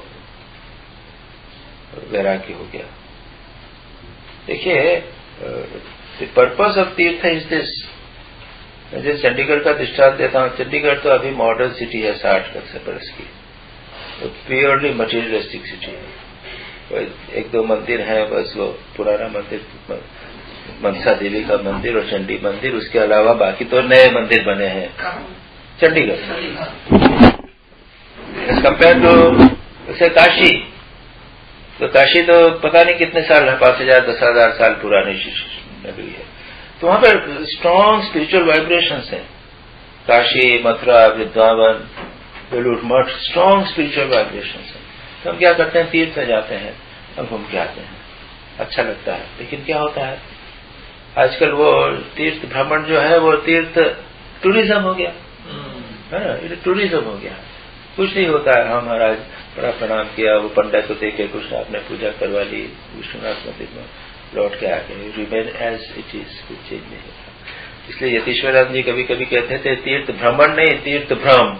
वैराग्य हो गया। देखिए, द पर्पस ऑफ तीर्थ इज दिस। मैं चंडीगढ़ का दृष्टांत देता हूँ। चंडीगढ़ तो अभी मॉडर्न सिटी है 60 बरस की, तो प्योरली मटीरियलिस्टिक सिटी है। एक दो मंदिर है बस, वो पुराना मंदिर मनसा देवी का मंदिर और चंडी मंदिर, उसके अलावा बाकी तो नए मंदिर बने हैं चंडीगढ़। एज कम्पेयर टू से काशी, तो काशी तो पता नहीं कितने साल है, 5000 10,000 साल पुरानी नगरी है। तो वहां पर स्ट्रॉन्ग स्पिरिचुअल वाइब्रेशंस हैं। Kashi, Mathura, Vrindavan, Belur Math, strong spiritual vibrations हैं। तो हम क्या करते हैं, तीर्थ में जाते हैं, हम घूम के आते हैं, अच्छा लगता है। लेकिन क्या होता है आजकल, वो तीर्थ भ्रमण जो है वो तीर्थ टूरिज्म हो गया है ना, ये टूरिज्म हो गया। कुछ नहीं होता है। हम महाराज बड़ा प्रणाम किया, वो पंडित को देखे, कुछ आपने पूजा करवा ली, विश्वनाथ मंदिर में लौट के आ गए, रिमेन एज इट इज, कुछ चेंज नहीं होता। इसलिए यतीश्वरानंद जी कभी कभी कहते थे तीर्थ भ्रमण नहीं, तीर्थ भ्रम।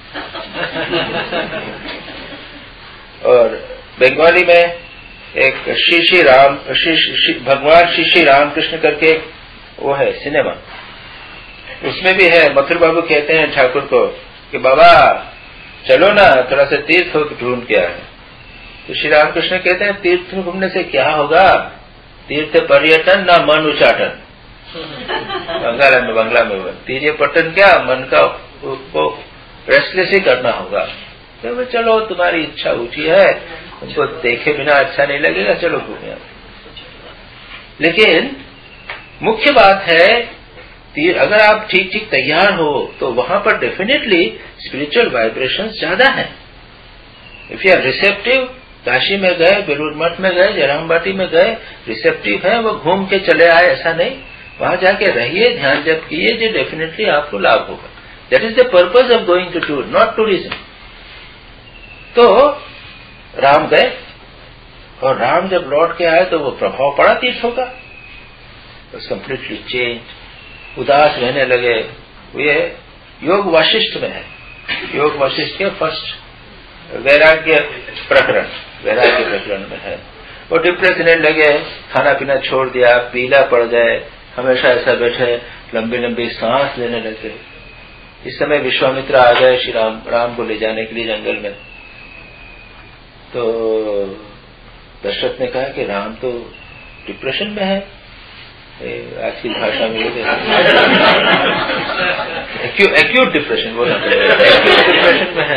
और बंगाली में एक भगवान श्री रामकृष्ण करके वो है सिनेमा, उसमें भी है। मथुर बाबू कहते हैं ठाकुर को कि बाबा चलो ना थोड़ा सा तीर्थ ढूंढ के आए। तो श्री रामकृष्ण कहते हैं तीर्थ में घूमने से क्या होगा, तीर्थ पर्यटन ना मन उच्चाटन। बंगला में तीर्थ पर्यटन क्या, मन का को रेस्टलेस ही करना होगा। तो चलो तुम्हारी इच्छा ऊंची है, तुमको देखे बिना अच्छा नहीं लगेगा, चलो घूमे आते। लेकिन मुख्य बात है अगर आप ठीक ठीक तैयार हो तो वहां पर डेफिनेटली स्पिरिचुअल वाइब्रेशन ज्यादा है। If you are receptive, Kashi में गए, बेलूर मठ में गए, जयराम बाटी में गए, रिसेप्टिव है, वो घूम के चले आए ऐसा नहीं, वहां जाके रहिए, ध्यान जप कीजिए, जो डेफिनेटली आपको लाभ होगा। That is the purpose of going to tour, not tourism. तो राम गए, और राम जब लौट के आए तो वो प्रभाव पड़ा तीर्थों का, कंप्लीटली चेंज, उदास रहने लगे। ये योग वाशिष्ठ में है, योग वाशिष्ठ के फर्स्ट वैराग्य प्रकरण में है। वो डिप्रेस रहने लगे, खाना पीना छोड़ दिया, पीला पड़ गए, हमेशा ऐसा बैठे, लंबी लंबी सांस लेने लगे। इस समय विश्वामित्र आ गए श्री राम को ले जाने के लिए जंगल में। तो दशरथ ने कहा कि राम तो डिप्रेशन में है, आज की भाषा में एक्यूट डिप्रेशन बोला, एक्यूट डिप्रेशन में है।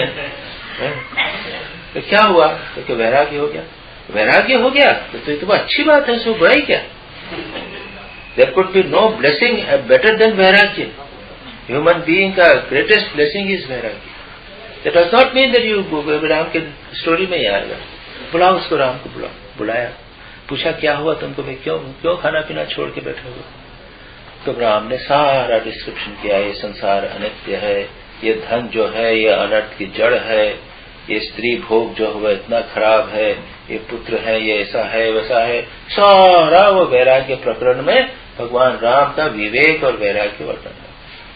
तो क्या हुआ? तो वैराग्य हो गया। वैराग्य हो गया तो ये तो अच्छी बात है, इसमें बुराई क्या? There could be no blessing better than वैराग्य। ह्यूमन बीइंग का ग्रेटेस्ट ब्लेसिंग इज वैराग्य। That does not mean that you, Ram के स्टोरी में ही आएगा, बुलाओ उसको, राम को बुलाया, पूछा क्या हुआ तुमको, भाई क्यों खाना पीना छोड़ के बैठे हो? तो राम ने सारा डिस्क्रिप्शन किया, ये संसार अनित्य है, ये धन जो है ये अनर्थ की जड़ है, ये स्त्री भोग जो है इतना खराब है, ये पुत्र है ये ऐसा है वैसा है। सारा वो वैराग्य प्रकरण में भगवान राम का विवेक और वैराग्य वर्णन है।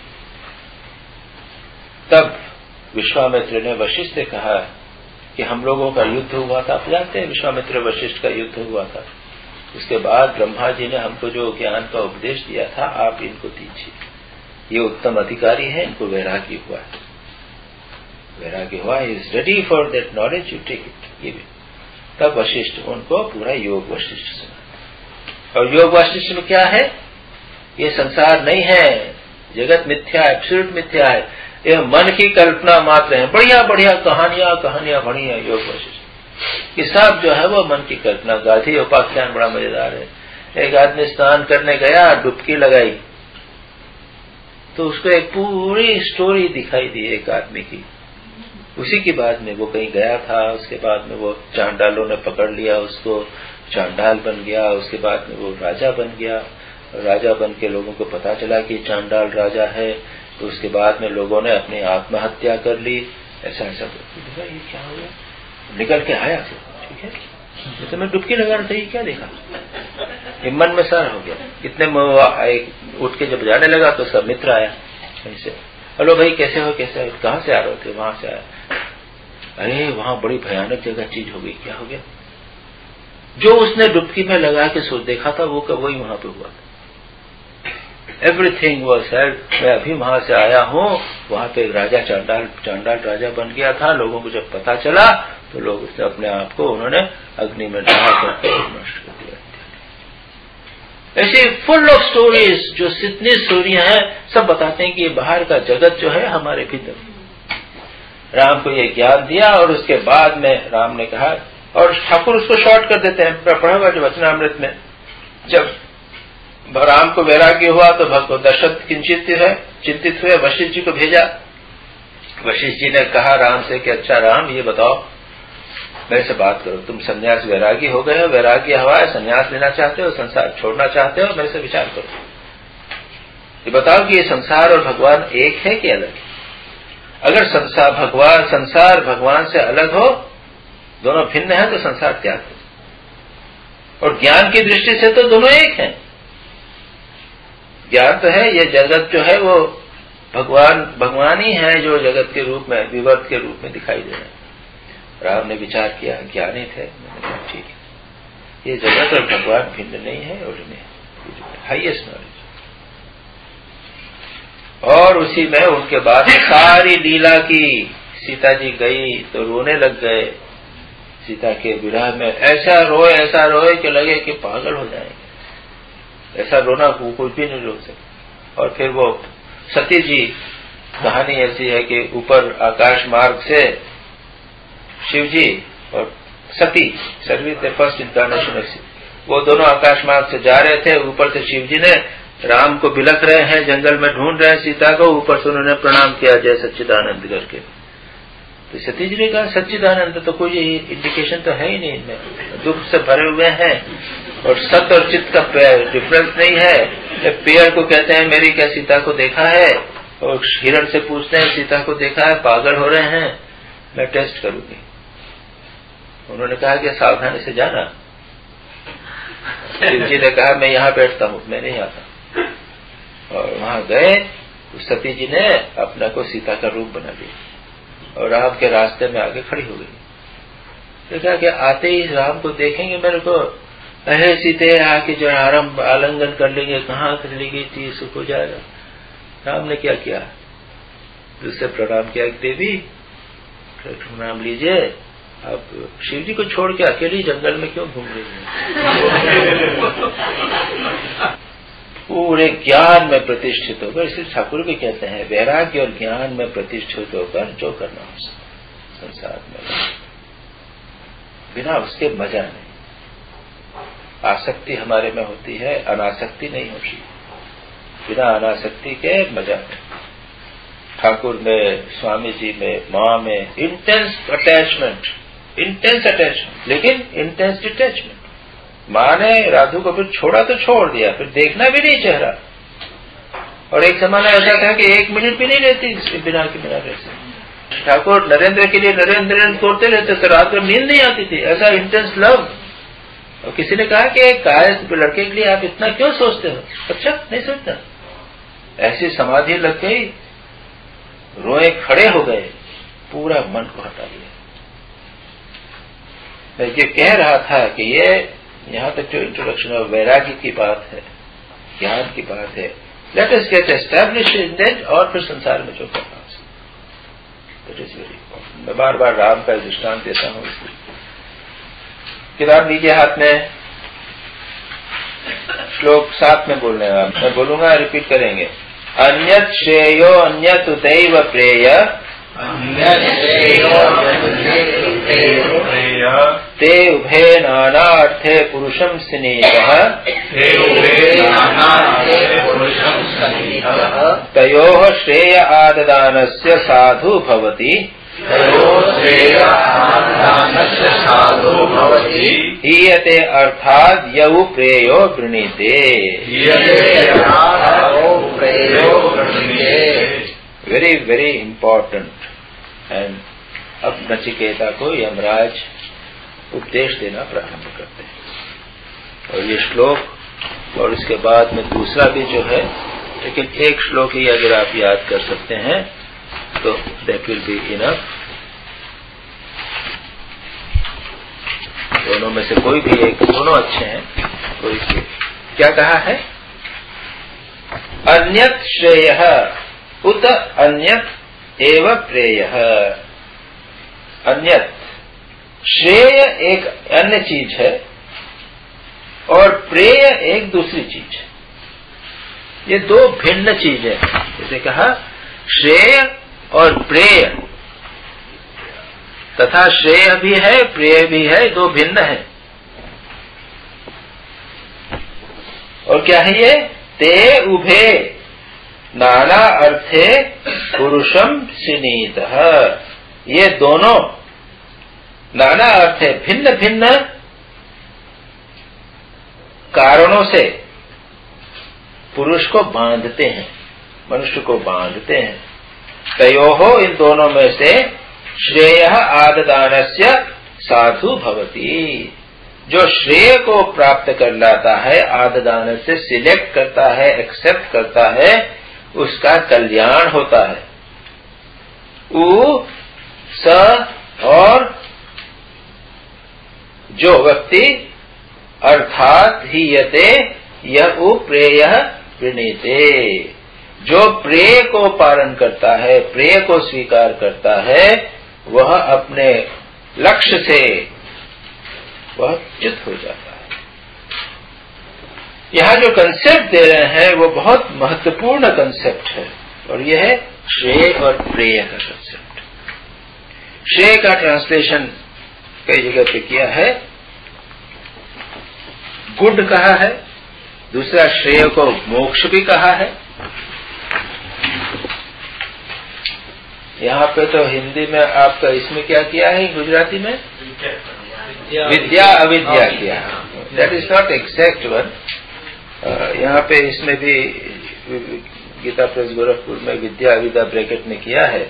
तब विश्वामित्र ने वशिष्ठ से कहा कि हम लोगों का युद्ध हुआ था, आप जानते हैं विश्वामित्र वशिष्ठ का युद्ध हुआ था। उसके बाद ब्रह्मा जी ने हमको जो ज्ञान का उपदेश दिया था, आप इनको दीजिए, ये उत्तम अधिकारी है, इनको वैराग्य हुआ है, वैराग्य हुआ, is ready for that knowledge, you take it. ये भी तब वशिष्ठ उनको पूरा योग वशिष्ठ सुना। और योग वशिष्ठ में क्या है? ये संसार नहीं है, जगत मिथ्या, एब्सोल्यूट मिथ्या है, यह मन की कल्पना मात्र है। बढ़िया बढ़िया कहानियां बनी है योग वशिष्ठ, ये सब जो है वो मन की कल्पना। गाधी उपाख्यान बड़ा मजेदार है। एक आदमी स्नान करने गया, डुबकी लगाई, तो उसको एक पूरी स्टोरी दिखाई दी एक आदमी की। उसी के बाद में वो कहीं गया था, उसके बाद में वो चांडालों ने पकड़ लिया उसको, चांडाल बन गया, उसके बाद में वो राजा बन गया, राजा बन के लोगों को पता चला कि चांडाल राजा है, तो उसके बाद में लोगों ने अपनी आत्महत्या कर ली। ऐसा ये क्या हो गया? निकल के आया, ठीक है, तो मैं डुबकी लगा रहा था, ये क्या देखा, ये मन में सार हो गया। इतने में उठ के जब जाने लगा तो सब मित्र आया कहीं से, हेलो भाई कैसे हो, कैसे हो, कहाँ से आ रहे थे? वहां से आया। अरे वहां बड़ी भयानक जगह चीज हो गई। क्या हो गया? जो उसने डुबकी में लगा के सोच देखा था वो वही वहां पे हुआ था। Everything was held. मैं अभी वहां से आया हूँ, वहां पे राजा चांडाल राजा बन गया था। लोगों को जब पता चला तो लोग उसने अपने आप को उन्होंने अग्नि में डाल करके नष्ट कर दिया। ऐसे फुल ऑफ स्टोरीज, जो जितनी स्टोरियां हैं सब बताते हैं कि ये बाहर का जगत जो है हमारे भीतर। राम को ये ज्ञान दिया और उसके बाद में राम ने कहा, और ठाकुर उसको शॉर्ट कर देते हैं, पढ़ा हुआ जो वचनामृत में, जब राम को वैराग्य हुआ तो भगवान दशरथ चिंतित हुए, वशिष्ठ जी को भेजा। वशिष्ठ जी ने कहा राम से कि अच्छा राम ये बताओ, मेरे से बात करो, तुम संन्यास वैराग्य हो गए हो, वैराग्य हुआ है, संन्यास लेना चाहते हो, संसार छोड़ना चाहते हो, मेरे से विचार करो, ये बताओ कि ये संसार और भगवान एक है कि अलग है? अगर संसार भगवान से अलग हो, दोनों भिन्न है, तो संसार त्याग हो। और ज्ञान की दृष्टि से तो दोनों एक हैं। ज्ञान तो है, ये जगत जो है वो भगवान ही है, जो जगत के रूप में, विवर्त के रूप में दिखाई दे रहे हैं। राम ने विचार किया, ज्ञानित है, मैंने कहा ठीक है, ये जगत और भगवान भिन्न नहीं है, और इन्हें हाईएस्ट नॉलेज। और उसी में उनके बाद सारी लीला की, सीता जी गई तो रोने लग गए सीता के विरह में, ऐसा रोए कि लगे कि पागल हो जाएंगे, ऐसा रोना कुछ भी नहीं रोक सकते। और फिर वो सती जी, कहानी ऐसी है कि ऊपर आकाश मार्ग से शिव जी और Sati, service the first incarnation of Shiv, वो दोनों आकाश मार्ग से जा रहे थे। ऊपर से शिव जी ने राम को बिलख रहे हैं, जंगल में ढूंढ रहे हैं सीता को, ऊपर से उन्होंने प्रणाम किया जय सच्चिदानंद करके। तो सती जी ने कहा सच्चिदानंद तो कोई इंडिकेशन तो है ही नहीं, इनमें दुख से भरे हुए हैं, और सत और चित्त का डिफरेंस नहीं है। पेड़ को कहते हैं मेरी क्या सीता को देखा है, और हिरण से पूछते हैं सीता को देखा है, पागल हो रहे हैं, मैं टेस्ट करूंगी। उन्होंने कहा कि सावधानी से जाना। शिव जी ने कहा मैं यहाँ बैठता हूँ, मैं नहीं आता। और वहां गए, सती जी ने अपना को सीता का रूप बना लिया और राम के रास्ते में आके खड़ी हो गई। देखा कि आते ही राम को देखेंगे मेरे को, अहे सीते आके जो आरंभ आलिंगन कर लेंगे, कहाँ चली गई थी, सुख हो जाएगा। राम ने क्या किया, दूसरे प्रणाम किया, देवी प्रणाम लीजिए, आप शिव जी को छोड़ के अकेली जंगल में क्यों घूम रही हैं? पूरे ज्ञान में प्रतिष्ठित होकर, इसलिए ठाकुर भी कहते हैं वैराग्य और ज्ञान में प्रतिष्ठित होकर जो करना हो संसार में, बिना उसके मजा नहीं। आसक्ति हमारे में होती है, अनासक्ति नहीं होती। बिना अनासक्ति के मजा नहीं। ठाकुर में, स्वामी जी में, माँ में इंटेंस अटैचमेंट, लेकिन इंटेंस डिटैचमेंट। माँ ने राधु को फिर छोड़ा तो छोड़ दिया, फिर देखना भी नहीं चेहरा। और एक जमाना ऐसा था कि 1 मिनट भी नहीं रहती बिना के बिना रहते। ठाकुर नरेंद्र के लिए नरेंद्र करते रहते थे, रात को नींद नहीं आती थी, ऐसा इंटेंस लव। और किसी ने कहा कि एक कायस्थ लड़के के लिए आप इतना क्यों सोचते हो? अच्छा, नहीं सोचता। ऐसी समाधि लग गई, रोए खड़े हो गए, पूरा मन को हटा लिया। मैं ये कह रहा था कि ये यहाँ तक जो इंट्रोडक्शन ऑफ वैराग्य की बात है, ज्ञान की बात है, let us get established in that, और फिर संसार में जो करना है दैट इज वेरी इंपॉर्टेंट। मैं बार बार राम का दृष्टांत देता हूँ। किताब लीजिए हाथ में, श्लोक साथ में बोलने का, मैं बोलूंगा, रिपीट करेंगे। अन्यत् श्रेयो अन्यत् दैव प्रेय, ते उभे नानार्थे पुरुषं स्नेहः, तयोः श्रेय आददानस्य साधु भवति, हीयते अर्थात् यौ प्रेयो वृणीते। Very very important. एंड अब नचिकेता को यमराज उपदेश देना प्रारंभ करते हैं। और ये श्लोक और इसके बाद में दूसरा भी जो है, लेकिन एक श्लोक ही अगर आप याद कर सकते हैं तो दैट विल बी इनफ। दोनों में से कोई भी एक, दोनों अच्छे हैं, कोई भी। क्या कहा है? अन्यत् श्रेयः उत अन्यत् एव प्रेयः। अन्यत्, श्रेय एक अन्य चीज है और प्रेय एक दूसरी चीज है। ये दो भिन्न चीजें हैं। जैसे कहा श्रेय और प्रेय, तथा श्रेय भी है प्रेय भी है, दो भिन्न है। और क्या है ये? ते उभे नाना अर्थे पुरुषम सिनीतः। ये दोनों नाना अर्थ है, भिन्न भिन्न कारणों से पुरुष को बांधते हैं, मनुष्य को बांधते हैं। तयोहो, इन दोनों में से श्रेयः आददानस्य साधु भवति। जो श्रेय को प्राप्त कर लाता है, आददान से सिलेक्ट करता है, एक्सेप्ट करता है, उसका कल्याण होता है। उ स और जो व्यक्ति अर्थात ही यते यह प्रेय वृणीते। जो प्रेय को पालन करता है, प्रेय को स्वीकार करता है, वह अपने लक्ष्य से वह च्युत हो जाता है। यहां जो कंसेप्ट दे रहे हैं वो बहुत महत्वपूर्ण कंसेप्ट है, और यह है श्रेय और प्रेय का कंसेप्ट। श्रेय का ट्रांसलेशन कई जगह पे किया है, गुड कहा है, दूसरा श्रेय को मोक्ष भी कहा है। यहाँ पे तो हिंदी में आपका इसमें क्या किया है, गुजराती में विद्या अविद्या किया। That is not exact one. यहाँ पे इसमें भी गीता प्रेस गोरखपुर में विद्या विदा ब्रैकेट में किया है,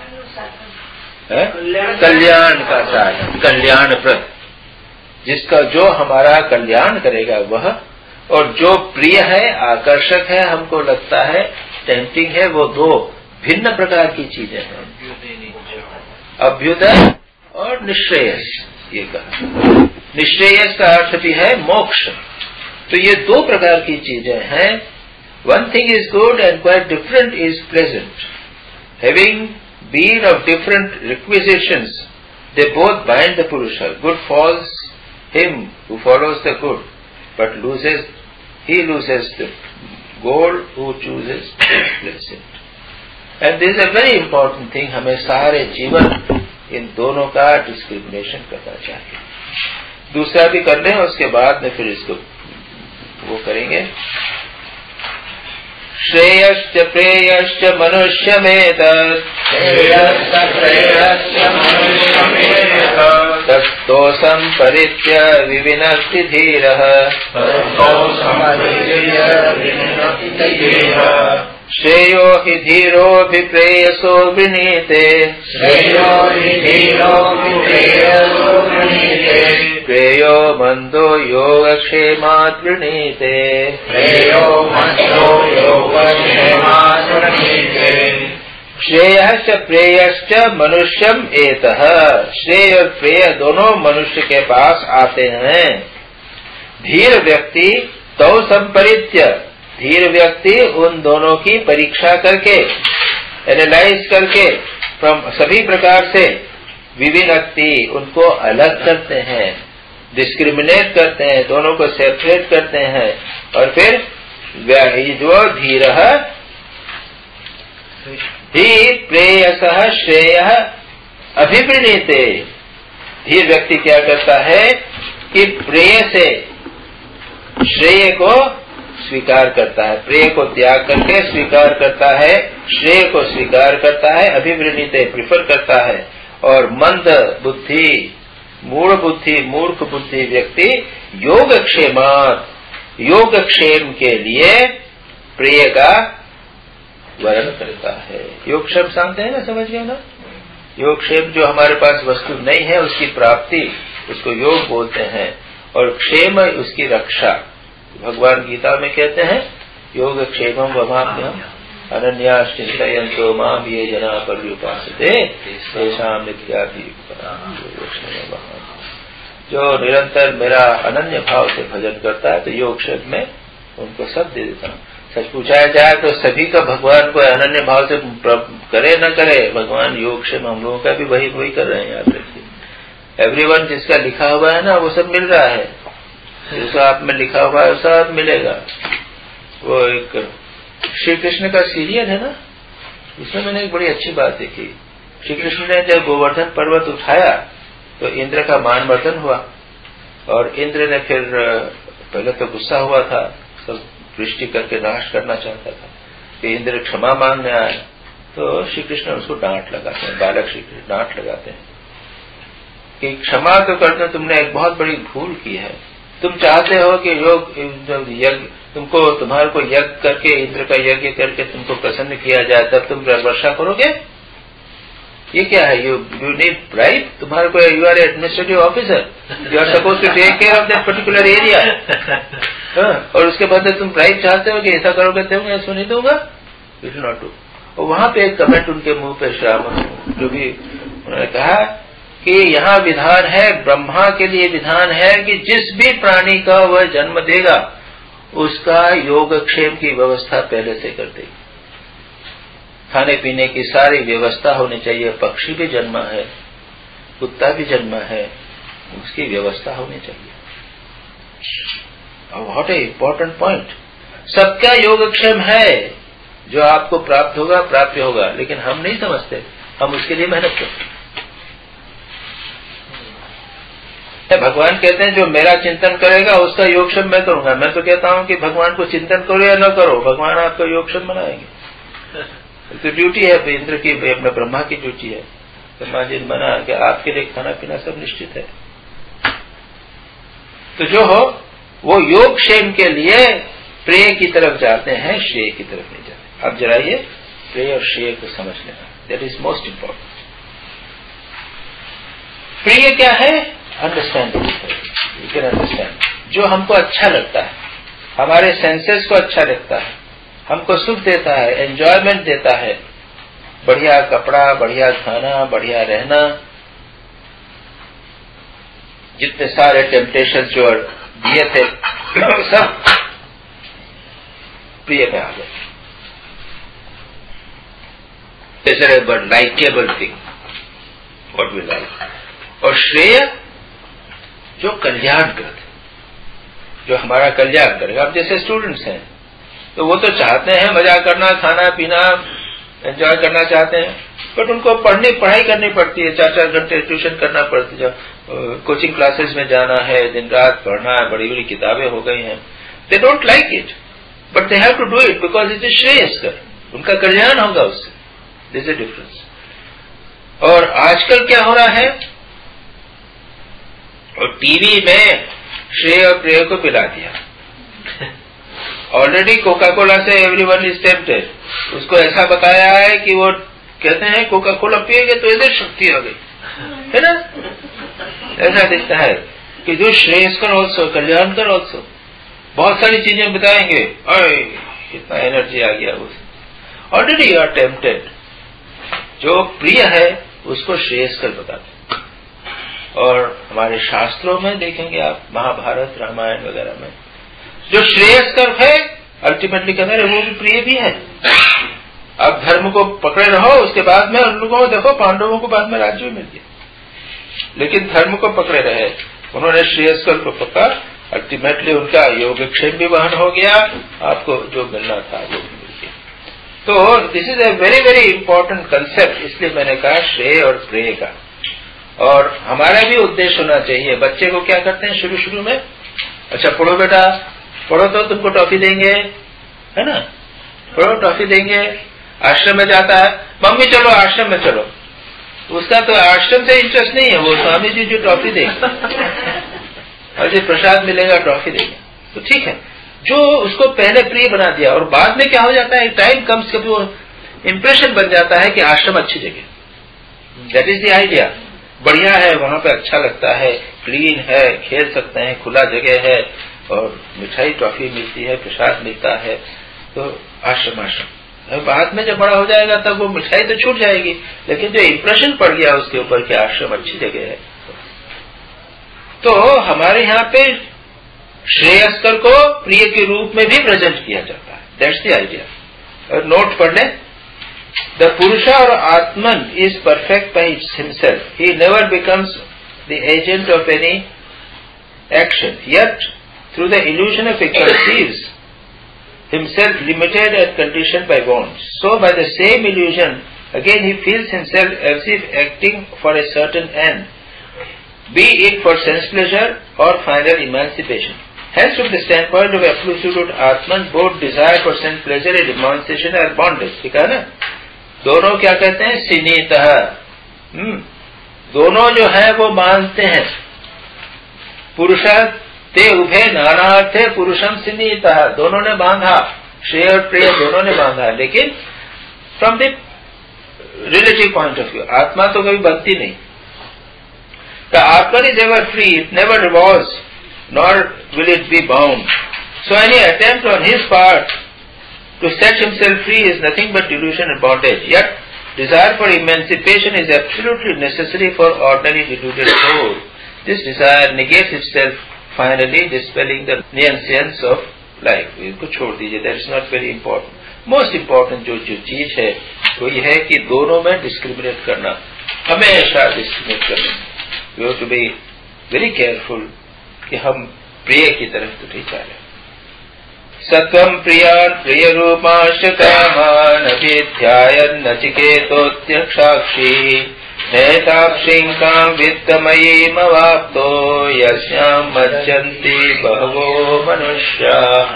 कल्याण का साधन, कल्याण प्रद, जिसका जो हमारा कल्याण करेगा वह, और जो प्रिय है, आकर्षक है, हमको लगता है टेम्पटिंग है, वो दो भिन्न प्रकार की चीजें हैं, अभ्युदय और निश्रेयस। ये कहा निश्रेयस का अर्थ भी है मोक्ष। तो ये दो प्रकार की चीजें हैं। One thing is good and quite different is pleasant. Having been of different requisitions, they both bind the पुरुष। Good falls him who follows the good, but loses he loses the goal who chooses pleasant. And this is a very important thing. हमें सारे जीवन इन दोनों का डिस्क्रिमिनेशन करना चाहिए। दूसरा भी कर लें, उसके बाद में फिर इसको वो करेंगे। श्रेयश्च प्रेयश्च मनुष्यमेतत् तत्तो संपरित्य विविनक्ति धीरः। श्रेयो हि धीरोऽभिप्रेयसो वृणीते प्रेयो मंदो योगक्षेमात् वृणीते। श्रेयश्च प्रेयश्च मनुष्यम एतः। श्रेय और प्रेय दोनों मनुष्य के पास आते हैं। धीर व्यक्ति तौ संपरित्य, धीर व्यक्ति उन दोनों की परीक्षा करके, एनालाइज करके, सभी प्रकार से विविनक्ति, उनको अलग करते हैं, डिस्क्रिमिनेट करते हैं, दोनों को सेपरेट करते हैं। और फिर जो धीर ही प्रेयसः श्रेयः अभिवृणीते। धीर व्यक्ति क्या करता है कि प्रेय से श्रेय को स्वीकार करता है, प्रेय को त्याग करके स्वीकार करता है, श्रेय को स्वीकार करता है, अभिवृणीते प्रिफर करता है। और मंद बुद्धि, मूढ़ बुद्धि, मूर्ख बुद्धि व्यक्ति योगक्षेमात्, योगक्षेम के लिए प्रेय का वर्ण करता है। योगक्षेम जानते हैं ना, समझ गए ना? योगक्षेम जो हमारे पास वस्तु नहीं है उसकी प्राप्ति, उसको योग बोलते हैं, और क्षेम उसकी रक्षा। भगवान गीता में कहते हैं योगक्षेमं वमाम्यहम् अनन्यास चिन्तयन्तो माम् ये जना पर्युपासते तेषां नित्याभियुक्तानां योगक्षेमं वहाम्यहम्। जो निरंतर मेरा अनन्य भाव से भजन करता है तो योगक्षेम में उनको सब दे देता हूँ। सच पूछा जाए तो सभी का भगवान को अनन्य भाव से करे न करे, भगवान योगक्षेम हम लोगों का भी वही कर रहे हैं। याद रखिए, एवरीवन जिसका लिखा हुआ है ना वो सब मिल रहा है, जिसका आप में लिखा हुआ है सब मिलेगा। वो एक श्री कृष्ण का सीरियल है ना, उसमें मैंने एक बड़ी अच्छी बात देखी। श्री कृष्ण ने जब गोवर्धन पर्वत उठाया तो इंद्र का मानवर्धन हुआ, और इंद्र ने फिर पहले तो गुस्सा हुआ था, सब वृष्टि करके नाश करना चाहता था, कि इंद्र क्षमा मांगने आए तो श्री कृष्ण उसको डांट लगाते हैं, बालक श्री कृष्ण डांट लगाते हैं कि क्षमा तो करते, तुमने एक बहुत बड़ी भूल की है। तुम चाहते हो कि योग यज्ञ तुमको, तुम्हारे को यज्ञ करके, इंद्र का यज्ञ करके तुमको प्रसन्न किया जाए, तब तुम वर्षा करोगे? ये क्या है? यू नीड ब्राइब, तुम्हारे को, you are administrative officer, you are suppose to take care of that particular area, और उसके बाद तुम ब्राइब चाहते हो कि ऐसा करोगे तो मैं ऐसा नहीं दूंगा, इट विल नॉट डू। और वहां पे एक कमेंट उनके मुंह पे श्याम जो भी उन्होंने कहा कि यहाँ विधान है, ब्रह्मा के लिए विधान है कि जिस भी प्राणी का वह जन्म देगा उसका योगक्षेम की व्यवस्था पहले से कर देगी। खाने पीने की सारी व्यवस्था होनी चाहिए। पक्षी भी जन्मा है, कुत्ता भी जन्मा है, उसकी व्यवस्था होनी चाहिए। What a important point. सबका योगक्षेम है, जो आपको प्राप्त होगा प्राप्य होगा, लेकिन हम नहीं समझते, हम उसके लिए मेहनत करते हैं। भगवान कहते हैं जो मेरा चिंतन करेगा उसका योगक्षेम मैं करूंगा। मैं तो कहता हूं कि भगवान को चिंतन करो या न करो, भगवान आपका योगक्षेम बनाएंगे। तो ड्यूटी है इंद्र की, अपने ब्रह्मा की ड्यूटी है। ब्रह्मा जी ने मना कि आपके लिए खाना पीना सब निश्चित है। तो जो हो वो योगक्षेम के लिए प्रेय की तरफ जाते हैं, श्रेय की तरफ नहीं जाते। अब जरा ये प्रेय और श्रेय को समझ लेना, दैट इज मोस्ट इंपॉर्टेंट। प्रिय क्या है? Understand, you can understand. जो हमको अच्छा लगता है, हमारे सेंसेस को अच्छा लगता है, हमको सुख देता है, एंजॉयमेंट देता है, बढ़िया कपड़ा, बढ़िया खाना, बढ़िया रहना, जितने सारे टेम्पटेशन जो दिए थे सब प्रिय में आ गए। Desirable, likeable thing, what we like। और श्रेय जो कल्याण करते, जो हमारा कल्याण करेगा। अब जैसे स्टूडेंट्स हैं तो वो तो चाहते हैं मजा करना, खाना पीना, एंजॉय करना चाहते हैं, बट उनको पढ़ाई करनी पड़ती है, 4-4 घंटे ट्यूशन करना पड़ती है, कोचिंग क्लासेस में जाना है, दिन रात पढ़ना है, बड़ी बड़ी किताबें हो गई हैं। They don't like it but they have to do it because it is श्रेयस्कर, उनका कल्याण होगा उससे। This is difference. और आजकल क्या हो रहा है, और टीवी में श्रेय और प्रेय को पिला दिया। ऑलरेडी कोका कोला से एवरीवन इज टेम्प्टेड। उसको ऐसा बताया है कि वो कहते हैं कोका कोला पिएंगे तो इधर शक्ति आ गई, है ना? ऐसा दिखता है कि जो श्रेयस्कर ऑल्सो, कल्याणकर ऑल्सो, बहुत सारी चीजें बताएंगे, अरे इतना एनर्जी आ गया उसमें। Already you are tempted. जो प्रिय है उसको श्रेयस्कर बताते। और हमारे शास्त्रों में देखेंगे आप, महाभारत, रामायण वगैरह में, जो श्रेयस्कर है अल्टीमेटली कहते हैं वो भी प्रिय भी है। अब धर्म को पकड़े रहो, उसके बाद में उन लोगों को देखो, पांडवों को बाद में राज्य मिल गया, लेकिन धर्म को पकड़े रहे, उन्होंने श्रेयस्कर को पकड़ा, अल्टीमेटली उनका योगक्षेम भी वहन हो गया, आपको जो मिलना था वो भी मिल गया। तो this is a very very important concept, इसलिए मैंने कहा श्रेय और प्रेय का। और हमारा भी उद्देश्य होना चाहिए। बच्चे को क्या करते हैं शुरू में, अच्छा पढ़ो बेटा, पढ़ो तो तुमको टॉफी देंगे, है ना, पढ़ो टॉफी देंगे। आश्रम में जाता है, मम्मी चलो आश्रम में चलो, उसका तो आश्रम से इंटरेस्ट नहीं है, वो स्वामी जी जो टॉफी देंगे और जो प्रसाद मिलेगा टॉफी देंगे, तो ठीक है। जो उसको पहले प्रिय बना दिया, और बाद में क्या हो जाता है, टाइम कम्स कभी वो इंप्रेशन बन जाता है कि आश्रम अच्छी जगह, दैट इज द आइडिया, बढ़िया है, वहां पे अच्छा लगता है, क्लीन है, खेल सकते हैं, खुला जगह है, और मिठाई टॉफी मिलती है, प्रसाद मिलता है, तो आश्रम। बाद में जब बड़ा हो जाएगा तब वो मिठाई तो छूट जाएगी, लेकिन जो इंप्रेशन पड़ गया उसके ऊपर कि आश्रम अच्छी जगह है। तो हमारे यहाँ पे श्रेयस्कर को प्रिय के रूप में भी प्रेजेंट किया जाता है, दैट्स द आइडिया। और नोट पढ़ लें, द पुरुषा और आत्मन is perfect by himself, he never becomes the agent of any action, yet through the illusion of he conceives himself limited and conditioned by bonds. So by the same illusion, again he feels himself as if acting for a certain end, be it for sense pleasure or final emancipation. Hence from the standpoint of absolute Atman, both desire for sense pleasure and emancipation are bondage. ठीक है ना? दोनों क्या कहते हैं, सिनीतः, दोनों जो है वो मानते हैं। पुरुषा ते उभे नानार्थे पुरुषम सिनीतः, दोनों ने बांधा, श्रेय और प्रिय दोनों ने बांधा, लेकिन from the relative point of view. आत्मा तो कभी बनती नहीं। द आत्मा is ever free, it never revolves nor will it be bound. So any attempt on his part to set himself free is nothing but delusion and bondage. Yet desire for emancipation is absolutely necessary for ordinary deluded soul. This desire negates itself, finally dispelling the nuisance of life. इसको छोड़ दीजिए, that is not very important. Most important जो चीज है वो ये है कि दोनों में डिस्क्रिमिनेट करना, हमेशा डिस्क्रिमिनेट करना। We have to be very careful कि हम प्रिय की तरफ तो नहीं जा रहे। सत्वं प्रियान् प्रिय रूपांश कामान् अभिध्यायन् नचिकेतोऽत्यक्षाक्षी नैताक्षीं कां वित्तमयीमवाप्तो यस्यां मज्जन्ति बहवो मनुष्याः।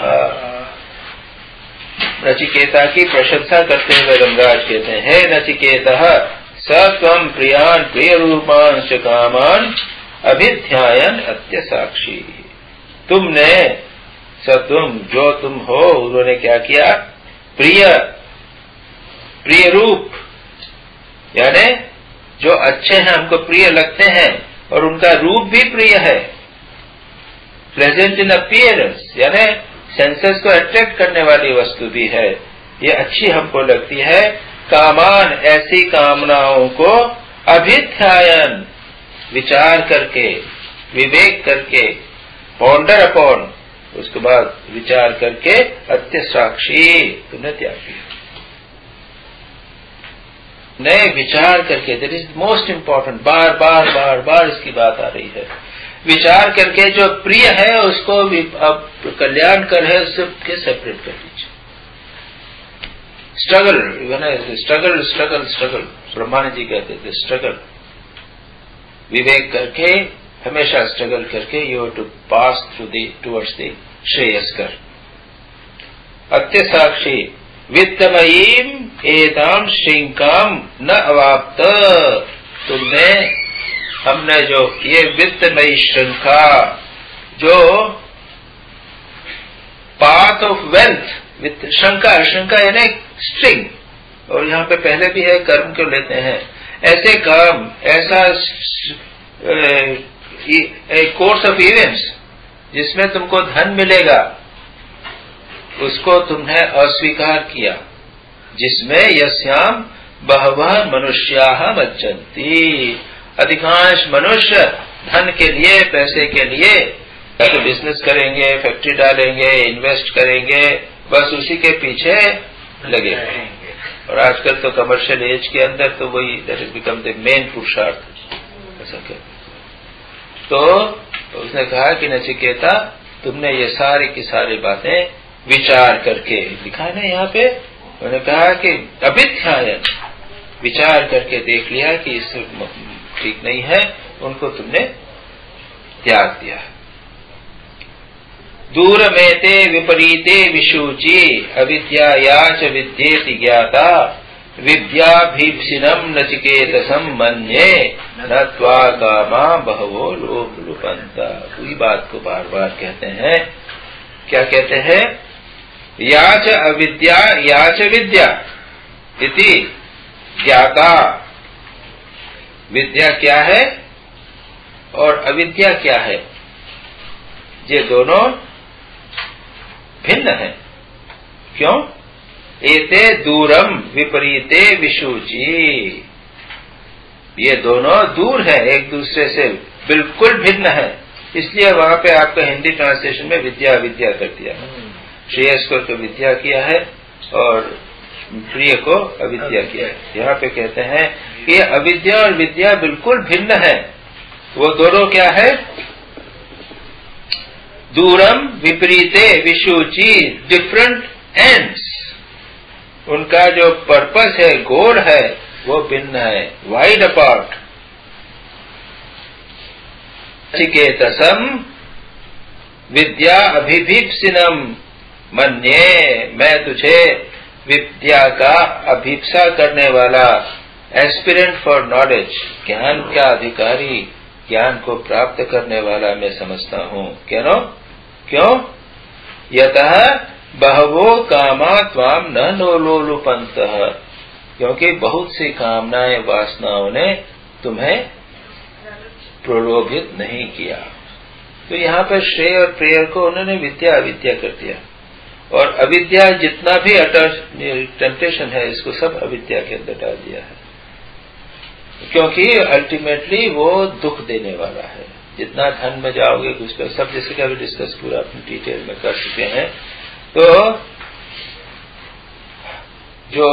नचिकेता की प्रशंसा करते हुए धर्मराज कहते हैं, हे नचिकेतः, सत्वं प्रियान् प्रिय रूपांश कामान् अभिध्यायन अत्य साक्षी, तुमने स तुम, जो तुम हो, उन्होंने क्या किया, प्रिय रूप, यानी जो अच्छे हैं हमको प्रिय लगते हैं और उनका रूप भी प्रिय है। प्लेजेंट इन अपीयरेंस, यानी सेंसेस को अट्रैक्ट करने वाली वस्तु भी है, ये अच्छी हमको लगती है। कामान, ऐसी कामनाओं को अभिध्यायन, विचार करके, विवेक करके, पॉन्डर अपॉन, उसके बाद विचार करके, अत्यसाक्षी, तुमने त्याग किया। नए विचार करके, दैट इज मोस्ट इंपॉर्टेंट, बार बार बार बार इसकी बात आ रही है। विचार करके जो प्रिय है उसको अब कल्याणकर है उससे सेपरेट कर दीजिए। Struggle, struggle struggle struggle, Brahmananda ji कहते थे स्ट्रगल, विवेक करके, हमेशा स्ट्रगल करके, you to pass through the towards the श्रेयस्कर। अत्यसाक्षी, वित्तमयीम एताम श्रृंकाम न अवाप्त, तुमने, हमने जो ये वित्तमयी श्रृंखला, जो पाथ ऑफ वेल्थ, वित्त शंका, शंका यानी स्ट्रिंग, और यहाँ पे पहले भी है कर्म क्यों लेते हैं, ऐसे काम, ऐसा कोर्स ऑफ इवेंट्स जिसमें तुमको धन मिलेगा, उसको तुमने अस्वीकार किया, जिसमें यस्याम बहवः मनुष्याः मज्जन्ति, अधिकांश मनुष्य धन के लिए, पैसे के लिए तो बिजनेस करेंगे, फैक्ट्री डालेंगे, इन्वेस्ट करेंगे, बस उसी के पीछे लगे रहेंगे। और आजकल तो कमर्शियल एज के अंदर तो वही that is become the main पुरुषार्थ, ऐसा कहते। तो उसने कहा कि नचिकेता, तुमने ये सारी की सारी बातें विचार करके, लिखा है ना यहाँ पे, उन्होंने कहा कि अभिध्यायन, विचार करके देख लिया कि इससे ठीक नहीं है, उनको तुमने त्याग दिया। दूर में ते विपरीते विशुचि, अविद्याया च विद्येति ज्ञाता, विद्याभीप्सिनम नचिकेतसम मन्ये, न त्वा कामा बहवो लोभ लुपंता। वही बात को बार बार कहते हैं। क्या कहते हैं? या च अविद्या या च विद्या इति ज्ञाता। विद्या क्या है और अविद्या क्या है? ये दोनों भिन्न है। क्यों? एते दूरम विपरीते विशुचि, ये दोनों दूर है, एक दूसरे से बिल्कुल भिन्न है। इसलिए वहां पे आपका हिंदी ट्रांसलेशन में विद्या अविद्या कर दिया। श्रेयस्कर को विद्या किया है और प्रिय को अविद्या किया है। यहाँ पे कहते हैं कि अविद्या और विद्या बिल्कुल भिन्न है। वो दोनों क्या है? दूरम विपरीते विशुचि, डिफरेंट एंड्स। उनका जो पर्पस है, गोल है, वो भिन्न है, वाइड अपार्ट। नचिकेतसम विद्या अभिभीप्सिनम मन्ये, मैं तुझे विद्या का अभिप्सा करने वाला, एस्पिरेंट फॉर नॉलेज, ज्ञान का अधिकारी, ज्ञान को प्राप्त करने वाला मैं समझता हूँ। क्यों? यतः बहवो कामा त्वाम न लोलुपन्तः, क्योंकि बहुत सी कामनाएं, वासनाओं ने तुम्हें प्रलोभित नहीं किया। तो यहाँ पर श्रेय और प्रेयर को उन्होंने विद्या अविद्या कर दिया। और अविद्या जितना भी टेम्पटेशन है, इसको सब अविद्या के अंदर डाल दिया है, क्योंकि अल्टीमेटली वो दुख देने वाला है। जितना धन में जाओगे कुछ तो सब, जैसे कि अभी डिस्कस पूरा अपनी डिटेल में कर चुके हैं। तो जो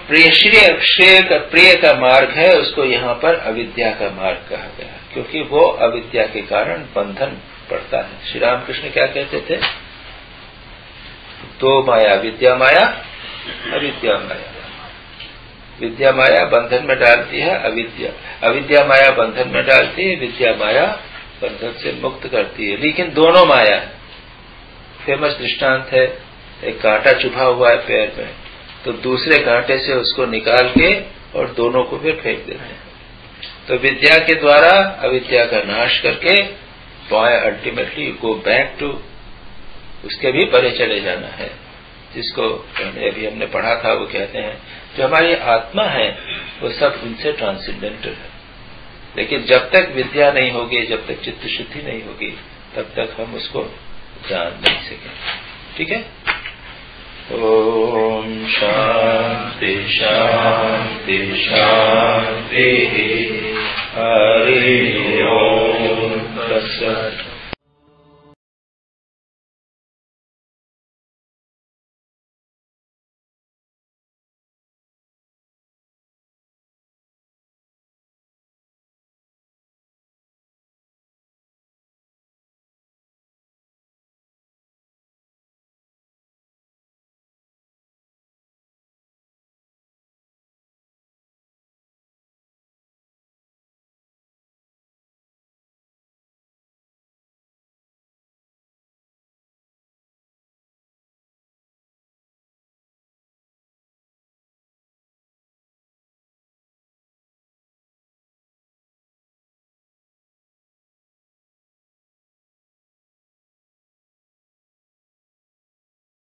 प्रिय का मार्ग है, उसको यहाँ पर अविद्या का मार्ग कहा गया, क्योंकि वो अविद्या के कारण बंधन पड़ता है। श्री रामकृष्ण क्या कहते थे? दो माया, विद्या माया, अविद्या माया। विद्या माया बंधन में डालती है, अविद्या माया बंधन में डालती है, विद्या माया बंधन से मुक्त करती है। लेकिन दोनों माया है। फेमस दृष्टांत है, एक कांटा चुभा हुआ है पैर में, तो दूसरे कांटे से उसको निकाल के और दोनों को फिर फेंक देते हैं। तो विद्या के द्वारा अविद्या का नाश करके अल्टीमेटली गो बैक टू उसके भी परे चले जाना है, जिसको अभी हमने पढ़ा था। वो कहते हैं जो हमारी आत्मा है वो सब उनसे ट्रांसेंडेंटल है, लेकिन जब तक विद्या नहीं होगी, जब तक चित्त शुद्धि नहीं होगी, तब तक हम उसको जान नहीं सकेंगे। ठीक है। ओम शांति शांति शांति। हरि ओम तत्सत्।